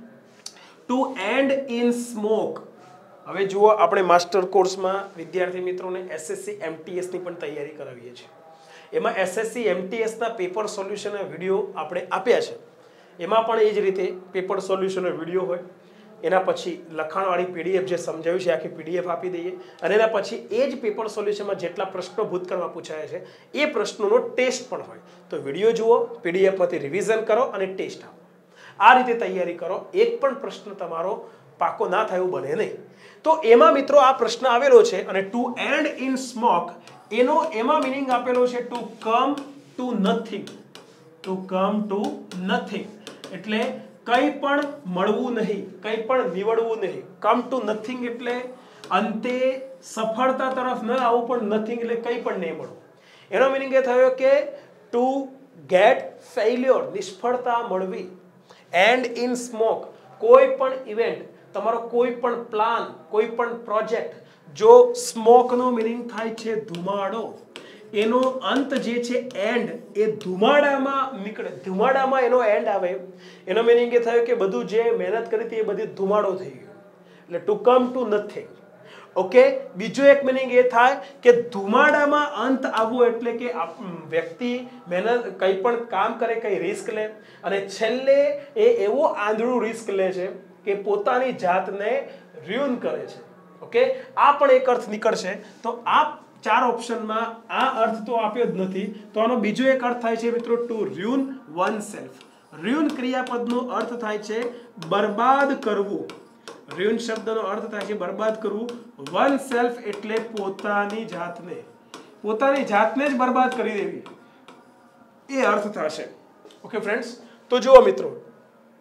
[SPEAKER 1] To end in smoke. હવે જુઓ, આપણે માસ્ટર કોર્સમાં વિદ્યાર્થી મિત્રોને એસએસસી એમટીએસ ની પણ તૈયારી કરાવીએ છીએ. એમાં એસએસસી એમટીએસ ના પેપર સોલ્યુશન વિડીયો આપણે આપ્યા છે. એમાં પણ એ જ રીતે પેપર સોલ્યુશન વિડીયો હોય, એના પછી લખાણવાળી પીડીએફ જે સમજાવ્યું છે આખી પીડીએફ આપી દઈએ, અને એના પછી એ જ પેપર સોલ્યુશનમાં જેટલા પ્રશ્નો ભૂતકાળમાં પૂછાયા છે એ પ્રશ્નોનો ટેસ્ટ પણ હોય. તો વિડીયો જુઓ, પીડીએફમાંથી રિવિઝન કરો અને ટેસ્ટ આપો. આ રીતે તૈયારી કરો, એક પણ પ્રશ્ન તમારો પાકો ના થયું બને નહીં. તો એમાં મિત્રો આ પ્રશ્ન આવેલો છે, અને ટુ એન્ડ ઇન સ્મોક એનો એમાં મિનિંગ આપેલો છે to come to nothing. To come to nothing એટલે કંઈ પણ મળવું નહીં, કંઈ પણ નીવડવું નહીં. કમ ટુ નથિંગ એટલે અંતે સફળતા તરફ ન આવવું, પણ નથિંગ એટલે કંઈ પણ નહીં મળવું. એનો મિનિંગ એ થયો કે ટુ ગેટ ફેલ્યોર, નિષ્ફળતા મળવી. એન્ડ ઇન સ્મોક, કોઈ પણ ઇવેન્ટ, તમારો કોઈ પણ પ્લાન, કોઈ પણ પ્રોજેક્ટ, જો સ્મોકનો મિનિંગ થાય છે ધુમાડો, એનો અંત જે છે એન્ડ, એ ધુમાડામાં નીકળે, ધુમાડામાં એનો એન્ડ આવે. એનો મિનિંગ એ થયો કે બધું જે મહેનત કરી હતી એ બધી ધુમાડો થઈ ગયો, એટલે to come to nothing. Okay, બીજો એક મિનિંગ એ થાય કે ધુમાડામાં અંત આવવો, એટલે કે વ્યક્તિ મહેનત કંઈ પણ કામ કરે, કંઈ રિસ્ક લે, અને છેલ્લે એ એવો આંધળું રિસ્ક લે છે કે પોતાની જાતને ર્યુન કરે છે. ઓકે, આ પણ એક અર્થ નીકળશે. તો આ ચાર ઓપ્શનમાં આ અર્થ તો આપ્યો જ નથી, તો આનો બીજો એક અર્થ થાય છે મિત્રો to ruin oneself. Ruin ક્રિયાપદનો અર્થ થાય છે બરબાદ કરવું. ર્યુન શબ્દનો અર્થ થાય છે બરબાદ કરવું. વન સેલ્ફ એટલે પોતાની જાતને, પોતાની જાતને જ બરબાદ કરી દેવી, એ અર્થ થશે. ઓકે ફ્રેન્ડ્સ, તો જુઓ મિત્રો,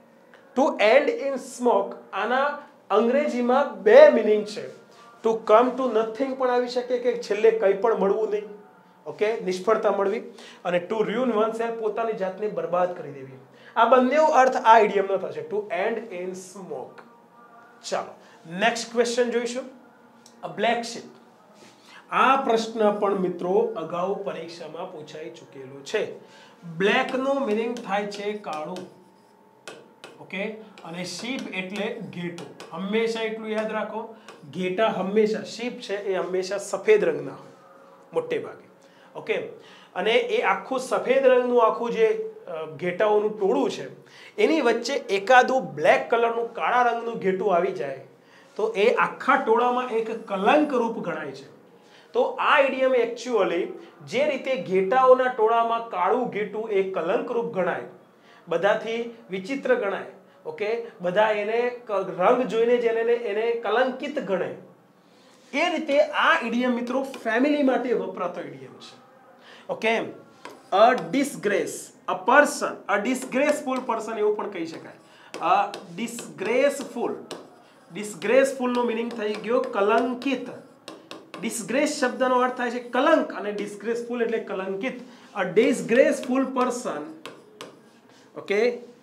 [SPEAKER 1] ટુ એન્ડ ઇન સ્મોક આના અંગ્રેજીમાં બે મિનિંગ છે. ટુ કમ ટુ નથિંગ પણ આવી શકે કે છેલ્લે કંઈ પણ મળવું નહીં, ઓકે, નિષ્ફળતા મળવી, અને ટુ ર્યુન વનસેલ્ફ પોતાની જાતને બરબાદ કરી દેવી. આ બંને અર્થ આ ઇડિયમનો થશે, ટુ એન્ડ ઇન સ્મોક. ચાલો નેક્સ્ટ ક્વેશ્ચન જોઈશું. A black sheep. આ પ્રશ્ન પણ મિત્રો અગાઉ પરીક્ષામાં પૂછાઈ ચૂકેલો છે. બ્લેક નો મિનિંગ થાય છે કાળું, ઓકે, અને શીપ એટલે ઘેટું. હંમેશા એટલું યાદ રાખો, ઘેટા હંમેશા, શીપ છે એ હંમેશા સફેદ રંગના મોટે ભાગે, ઓકે, અને એ આખું સફેદ રંગનું આખું જે ઘેટાઓનું ટોળું છે એની વચ્ચે એકાદું બ્લેક કલરનું કાળા રંગનું ઘેટું આવી જાય તો એ આખા ટોળામાં એક કલંક રૂપ ગણાય છે. તો આ ઇડિયમ એકચ્યુઅલી જે રીતે ઘેટાઓના ટોળામાં કાળું ઘેટું એ કલંક રૂપ ગણાય, બધાથી વિચિત્ર ગણાય, ઓકે, બધા એને રંગ જોઈને જ એને એને કલંકિત ગણે, એ રીતે આ ઇડિયમ મિત્રો ફેમિલી માટે વપરાતો ઇડિયમ છે, okay. A disgrace, a person, a disgraceful person એવું પણ કહી શકાય. અ ડિસગ્રેસફુલ, ડિસગ્રેસફુલ નો મિનિંગ થઈ ગયો કલંકિત. ડિસગ્રેસ શબ્દનો અર્થ થાય છે કલંક અને ડિસગ્રેસફુલ એટલે કલંકિત. A disgraceful person, okay,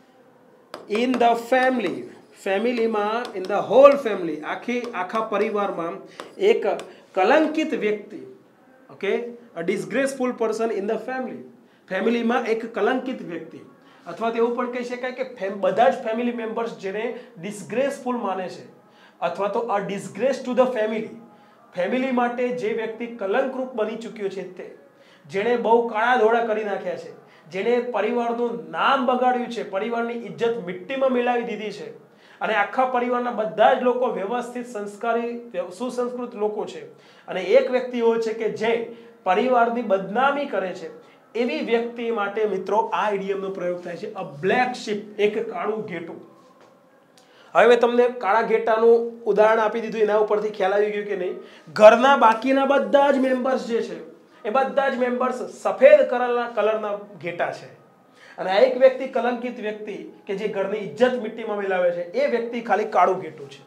[SPEAKER 1] in the family, ફેમિલીમાં, ઇન ધ હોલ ફેમિલી, આખી આખા પરિવારમાં એક કલંકિત વ્યક્તિ, okay, a disgraceful person in the family, ફેમિલીમાં એક કલંકિત વ્યક્તિ, અથવા તો એવું પણ કહી શકાય કે બધા જ ફેમિલી મેમ્બર્સ જેને ડિસગ્રેસફુલ માને છે, અથવા તો a disgrace to the family, family માટે જે વ્યક્તિ કલંકરૂપ બની ચૂક્યો છે, તે જેણે બહુ કાળા ધોળા કરી નાખ્યા છે, જેણે પરિવારનું નામ બગાડ્યું છે, પરિવારની ઇજ્જત મિટ્ટીમાં મિલાવી દીધી છે, અને આખા પરિવારના બધા જ લોકો વ્યવસ્થિત, સંસ્કારી, સુસંસ્કૃત લોકો છે, અને એક વ્યક્તિ એવો છે કે જે પરિવારની બદનામી કરે છે, એવી વ્યક્તિ માટે મિત્રો આ ઇડિયમનો પ્રયોગ થાય છે, અ બ્લેક શીપ, એક કાળું ઘેટું. હવે મેં તમને કાળા ઘેટાનું ઉદાહરણ આપી દીધું, એના ઉપરથી ખ્યાલ આવી ગયો કે નહીં? ઘરના બાકીના બધા જ મેમ્બર્સ જે છે એ બધા જ મેમ્બર્સ સફેદ કલરના કલરના ઘેટા છે, અને આ એક વ્યક્તિ કલંકિત વ્યક્તિ કે જે ઘરની ઇજ્જત મિટ્ટીમાં મિલાવે છે, એ વ્યક્તિ ખાલી કાળું ઘેટું છે.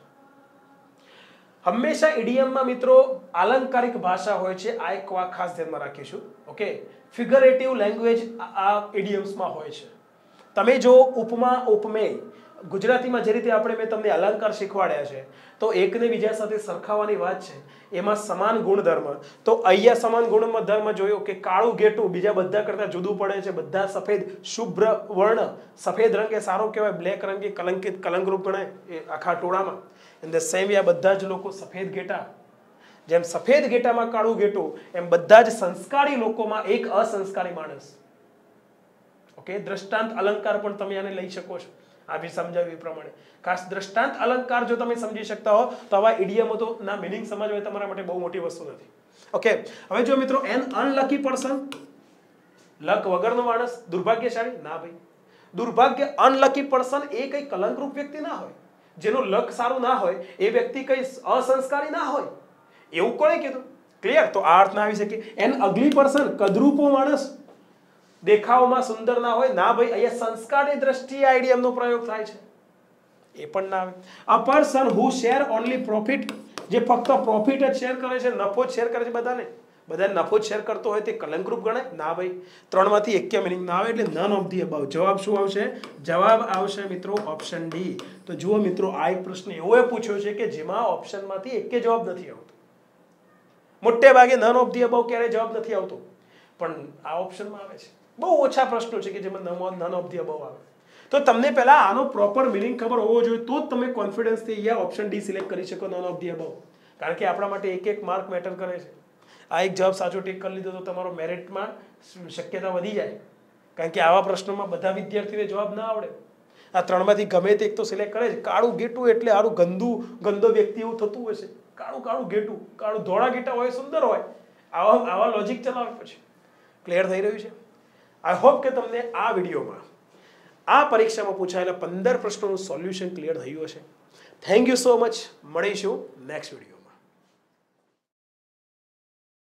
[SPEAKER 1] હંમેશા ઇડિયમમાં મિત્રો આલંકારિક ભાષા હોય છે, આ એક વાત ખાસ ધ્યાનમાં રાખીશું, ઓકે. ફિગરેટિવ લેંગ્વેજ આ ઇડિયમ્સમાં હોય છે. તમે જો ઉપમા, ઉપમેય, ગુજરાતીમાં જે રીતે આપણે મેં તમને અલંકાર શીખવાડ્યા છે, તો એકને બીજા સાથે સરખાવવાની વાત છે, એમાં સમાન ગુણધર્મ, તો અહીંયા સમાન ગુણધર્મ જોયો કે કાળું ઘેટું બીજા બધા કરતા જુદું પડે છે, બધા સફેદ, શુભ્ર વર્ણ, સફેદ રંગ એ સારો કહેવાય, બ્લેક રંગ એ કલંકિત, કલંકરૂપ ગણાય એ આખા ટોળામાં. એન્ડ સેમ આ બધા જ લોકો સફેદ ઘેટા, જેમ સફેદ ઘેટામાં કાળું ઘેટું, એમ બધા જ સંસ્કારી લોકોમાં એક અસંસ્કારી માણસ, ઓકે. દ્રષ્ટાંત અલંકાર પણ તમે આને લઈ શકો છો, આ બી સમજાવ્યું એ પ્રમાણે. ખાસ દ્રષ્ટાંત અલંકાર જો તમે સમજી શકતા હો તો આવા ઇડિયમો તો ના મિનિંગ સમજવા તમારા માટે બહુ મોટી વસ્તુ નથી, ઓકે. હવે જો મિત્રો, એન અનલકી પર્સન, લક વગરનો માણસ, દુર્ભાગ્યશાળી ના ભાઈ, દુર્ભાગ્ય, અનલકી પર્સન એ કઈ કલંકરૂપ વ્યક્તિ ના હોય, જેનું લક સારું ના હોય એ વ્યક્તિ કઈ અસંસ્કારી ના હોય, એવું કોણે કીધું? ક્લિયર? તો આ અર્થ ના આવી શકે. એન અગલી પર્સન, કદરૂપો માણસ, દેખાવમાં સુંદર ના હોય, ના ભાઈ, અહીંયા સંસ્કારની દ્રષ્ટિએ આ ઇડિયમનો પ્રયોગ થાય છે, એ પણ ના આવે. A person who share only profit, જે ફક્ત પ્રોફિટ જ શેર કરે છે, નફો જ શેર કરે છે બધાને, બધાને નફો જ શેર કરતો હોય તે કલંકરૂપ ગણાય? ના ભાઈ, ત્રણમાંથી એક મિનિંગ ના આવે, એટલે નન ઓફ ધી અબાવ. જવાબ શું આવશે? જવાબ આવશે મિત્રો ઓપ્શન ડી. તો જુઓ મિત્રો, આ એક પ્રશ્ન એવો પૂછ્યો છે કે જેમાં ઓપ્શનમાંથી એક જવાબ નથી આવતો. મોટે ભાગે નન ઓફ ધી અબાવ ક્યારે જવાબ નથી આવતો, પણ આ ઓપ્શનમાં આવે છે. બહુ ઓછા પ્રશ્નો છે કે જેમાં નન ઓફ ધી અબાવ આવે. તો તમને પહેલા આનો પ્રોપર મિનિંગ ખબર હોવો જોઈએ, તો જ તમે કોન્ફિડન્સથી અહીંયા ઓપ્શન ડી સિલેક્ટ કરી શકો, નન ઓફ ધી અબાવ. કારણ કે આપણા માટે એક એક માર્ક મેટર કરે છે. આ એક જવાબ સાચો ટીક કરી લીધો તો તમારો મેરિટમાં શક્યતા વધી જાય, કારણ કે આવા પ્રશ્નોમાં બધા વિદ્યાર્થીઓને જવાબ ના આવડે. આ ત્રણમાંથી ગમે તે એક તો સિલેક્ટ કરે છે. કાળું ઘેટું એટલે આરું ગંદુ ગંદો વ્યક્તિ એવું થતું હશે, કાળું કાળું ઘેટું, કાળું ધોળા ઘેટા હોય સુંદર હોય, આવા આવા લોજિક ચલાવે પછી. ક્લિયર થઈ રહ્યું છે? આઈ હોપ કે તમને આ વિડીયોમાં આ પરીક્ષામાં પૂછાયેલા પંદર પ્રશ્નોનું સોલ્યુશન ક્લિયર થયું હશે. Thank you so much. મળીશું નેક્સ્ટ વિડીયો.